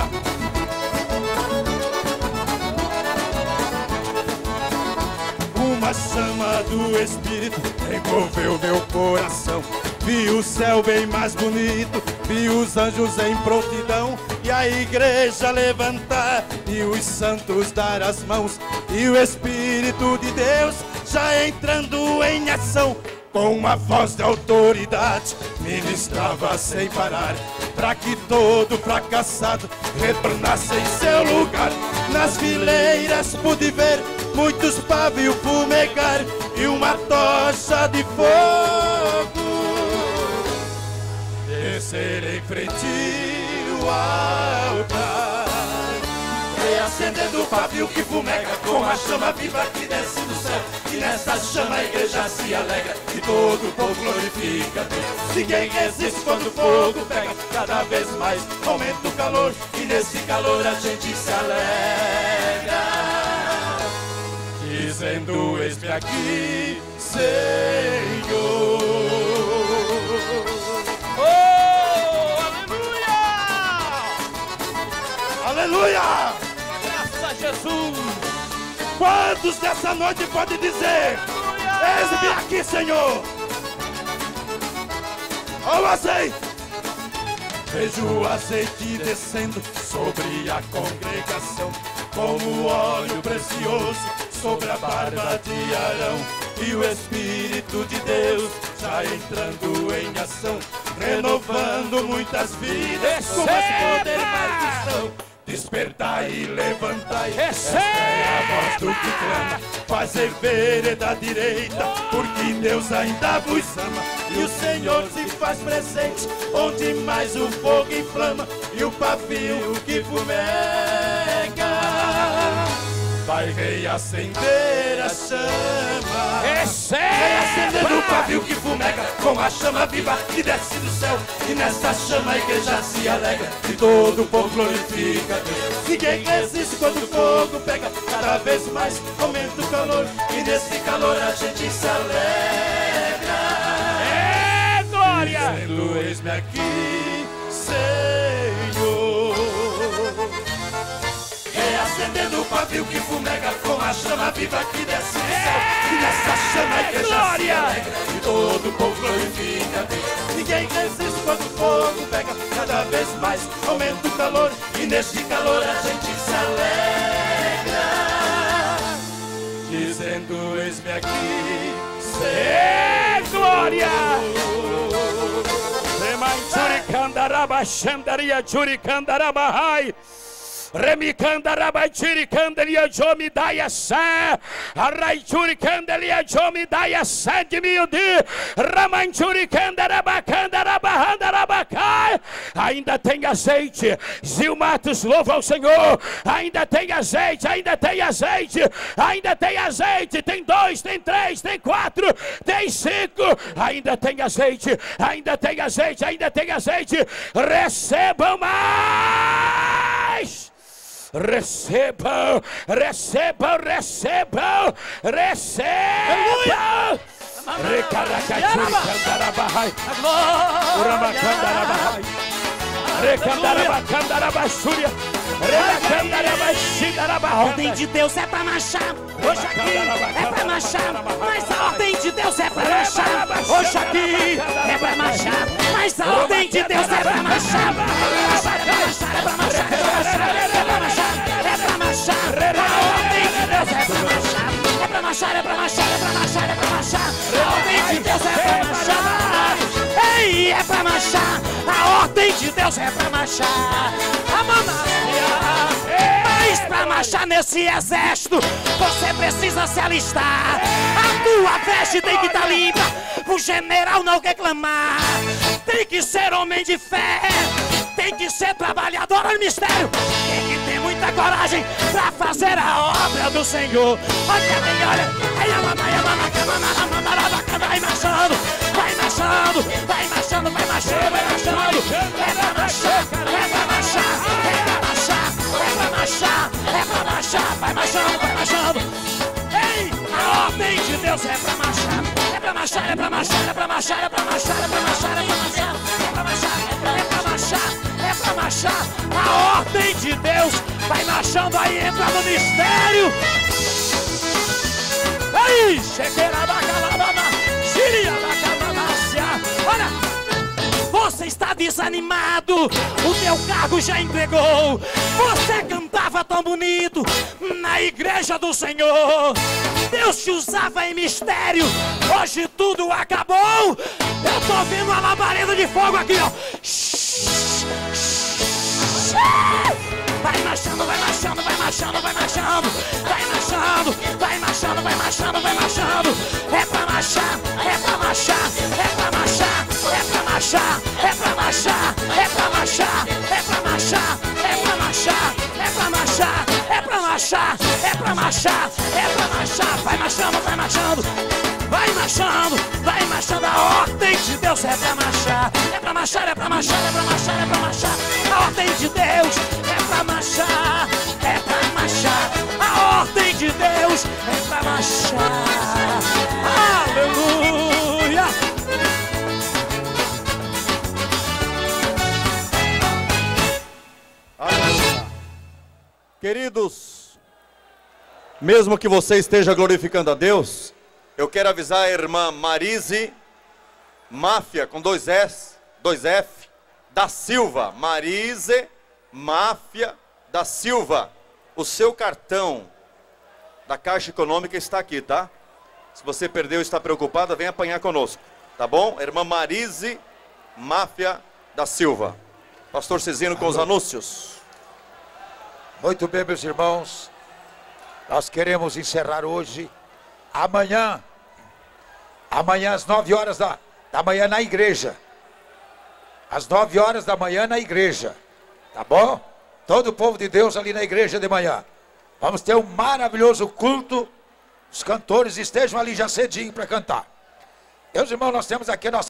Uma chama do Espírito envolveu meu coração. Vi o céu bem mais bonito, vi os anjos em prontidão, e a igreja levantar, e os santos dar as mãos, e o Espírito de Deus já entrando em ação. Com uma voz de autoridade, ministrava sem parar, para que todo fracassado retornasse em seu lugar. Nas fileiras pude ver muitos pavios fumegar, e uma tocha de fogo descer em frente ao altar, reacendendo o pavio que fumega com a chama viva que desce do céu. E nessa chama a igreja se alegra e todo o povo glorifica Deus. Ninguém resiste quando o fogo pega, cada vez mais aumenta o calor, e nesse calor a gente se alegra, dizendo: eis-me aqui, Senhor. Oh, aleluia! Aleluia! Graças a Jesus! Quantos dessa noite podem dizer: eis-me aqui, Senhor? Olha o azeite! Vejo o azeite descendo sobre a congregação, como óleo precioso sobre a barba de Arão, e o Espírito de Deus já entrando em ação, renovando muitas vidas com mais poder e mais unção. Despertai e levantai, esta é a voz do que clama, fazer vereda direita, porque Deus ainda vos ama, e o Senhor se faz presente, onde mais o fogo inflama, e o pavio que fumega vai reacender a chama. Reacendendo o pavio que fumega com a chama viva que desce do céu, e nessa chama a igreja se alegra e todo o povo glorifica Deus. Ninguém resiste quando o fogo pega, cada vez mais aumenta o calor, e nesse calor a gente se alegra. É glória! Dizendo: eis-me aqui, Senhor. Reacendendo o pavio que fumega com a chama viva que desce do céu, e nessa chama a igreja se alegra e todo o povo glorifica Deus. Ninguém resiste quando o fogo pega, cada vez mais aumenta o calor, e nesse calor a gente se alegra, dizendo: eis-me aqui, Senhor. Glória! Remanchuricandaraba, Xandaria, Churicandarabahai. Remicandaraba, Chiricandaria, Jomidaia, Sé, Arraichuricandaria, Jomidaia, Sé de Miudi, Ramanchuricandaraba, Candarabahai. Ainda tem azeite. Zilmatos, louva ao Senhor. Ainda tem azeite, ainda tem azeite, ainda tem azeite. Tem dois, tem três, tem quatro, tem cinco. Ainda tem azeite, ainda tem azeite, ainda tem azeite. Recebam mais. Recebam, recebam, recebam, recebam. Recaracachuricandarabahai, Uramacandarabahai, Recandarabacandarabaxúria, Recandarabachidarabaha. A ordem de Deus é pra marchar. Hoje aqui é pra marchar. Mas a ordem de Deus é pra marchar. Hoje aqui é pra marchar. Mas a ordem de Deus é pra marchar. É pra marchar, é pra marchar, é pra marchar, é pra marchar, é pra marchar. Deus é pra marchar. Mas pra marchar nesse exército, você precisa se alistar. A tua veste tem que estar limpa, o general não reclamar. Tem que ser homem de fé, tem que ser trabalhador no mistério, tem que ter muita coragem pra fazer a obra do Senhor. Olha bem, olha, ai, a mamãe, a mamãe, a mamãe, a mamãe, vai marchando, vai marchando, vai marchando, vai marchando, vai marchando. É pra marchar, é pra marchar, é pra marchar, é pra marchar, é pra marchar, vai marchando, vai marchando. Ei, a ordem de Deus é pra marchar, é pra marchar, é pra marchar, é pra marchar, é pra marchar, é pra marchar, é pra marchar, é pra marchar, é pra marchar, é pra marchar. A ordem de Deus vai marchando aí, entra no mistério. Aí, chequeira bacalabama, xiria bacalamácia. Olha, você está desanimado, o teu cargo já entregou. Você cantava tão bonito na igreja do Senhor, Deus te usava em mistério, hoje tudo acabou. Eu tô vendo uma labareda de fogo aqui, ó. Vai marchando, vai marchando, vai marchando, vai marchando, vai marchando, vai marchando, vai marchando, vai marchando. É pra marchar, é pra marchar, é pra marchar, é pra marchar, é pra marchar, é pra marchar, é pra marchar, é pra marchar, é pra marchar, é pra marchar, é pra marchar, é pra marchar. Vai marchando, vai marchando, vai marchando, vai marchando. A ordem de Deus é pra marchar, é pra marchar, é pra marchar, é pra marchar, é pra marchar. A ordem de Deus é pra marchar, é pra marchar. A ordem de Deus é pra marchar. Aleluia! Aleluia! Queridos, mesmo que você esteja glorificando a Deus, eu quero avisar a irmã Marise Máfia, com dois S, dois F, da Silva. Marise Máfia da Silva. O seu cartão da Caixa Econômica está aqui, tá? Se você perdeu e está preocupada, vem apanhar conosco, tá bom? Irmã Marise Máfia da Silva. Pastor Cezino com os anúncios. Muito bem, meus irmãos. Nós queremos encerrar hoje. Amanhã, amanhã às nove horas da, da manhã na igreja. Às nove horas da manhã na igreja. Tá bom? Todo o povo de Deus ali na igreja de manhã. Vamos ter um maravilhoso culto. Os cantores estejam ali já cedinho para cantar. Meus irmãos, nós temos aqui a nossa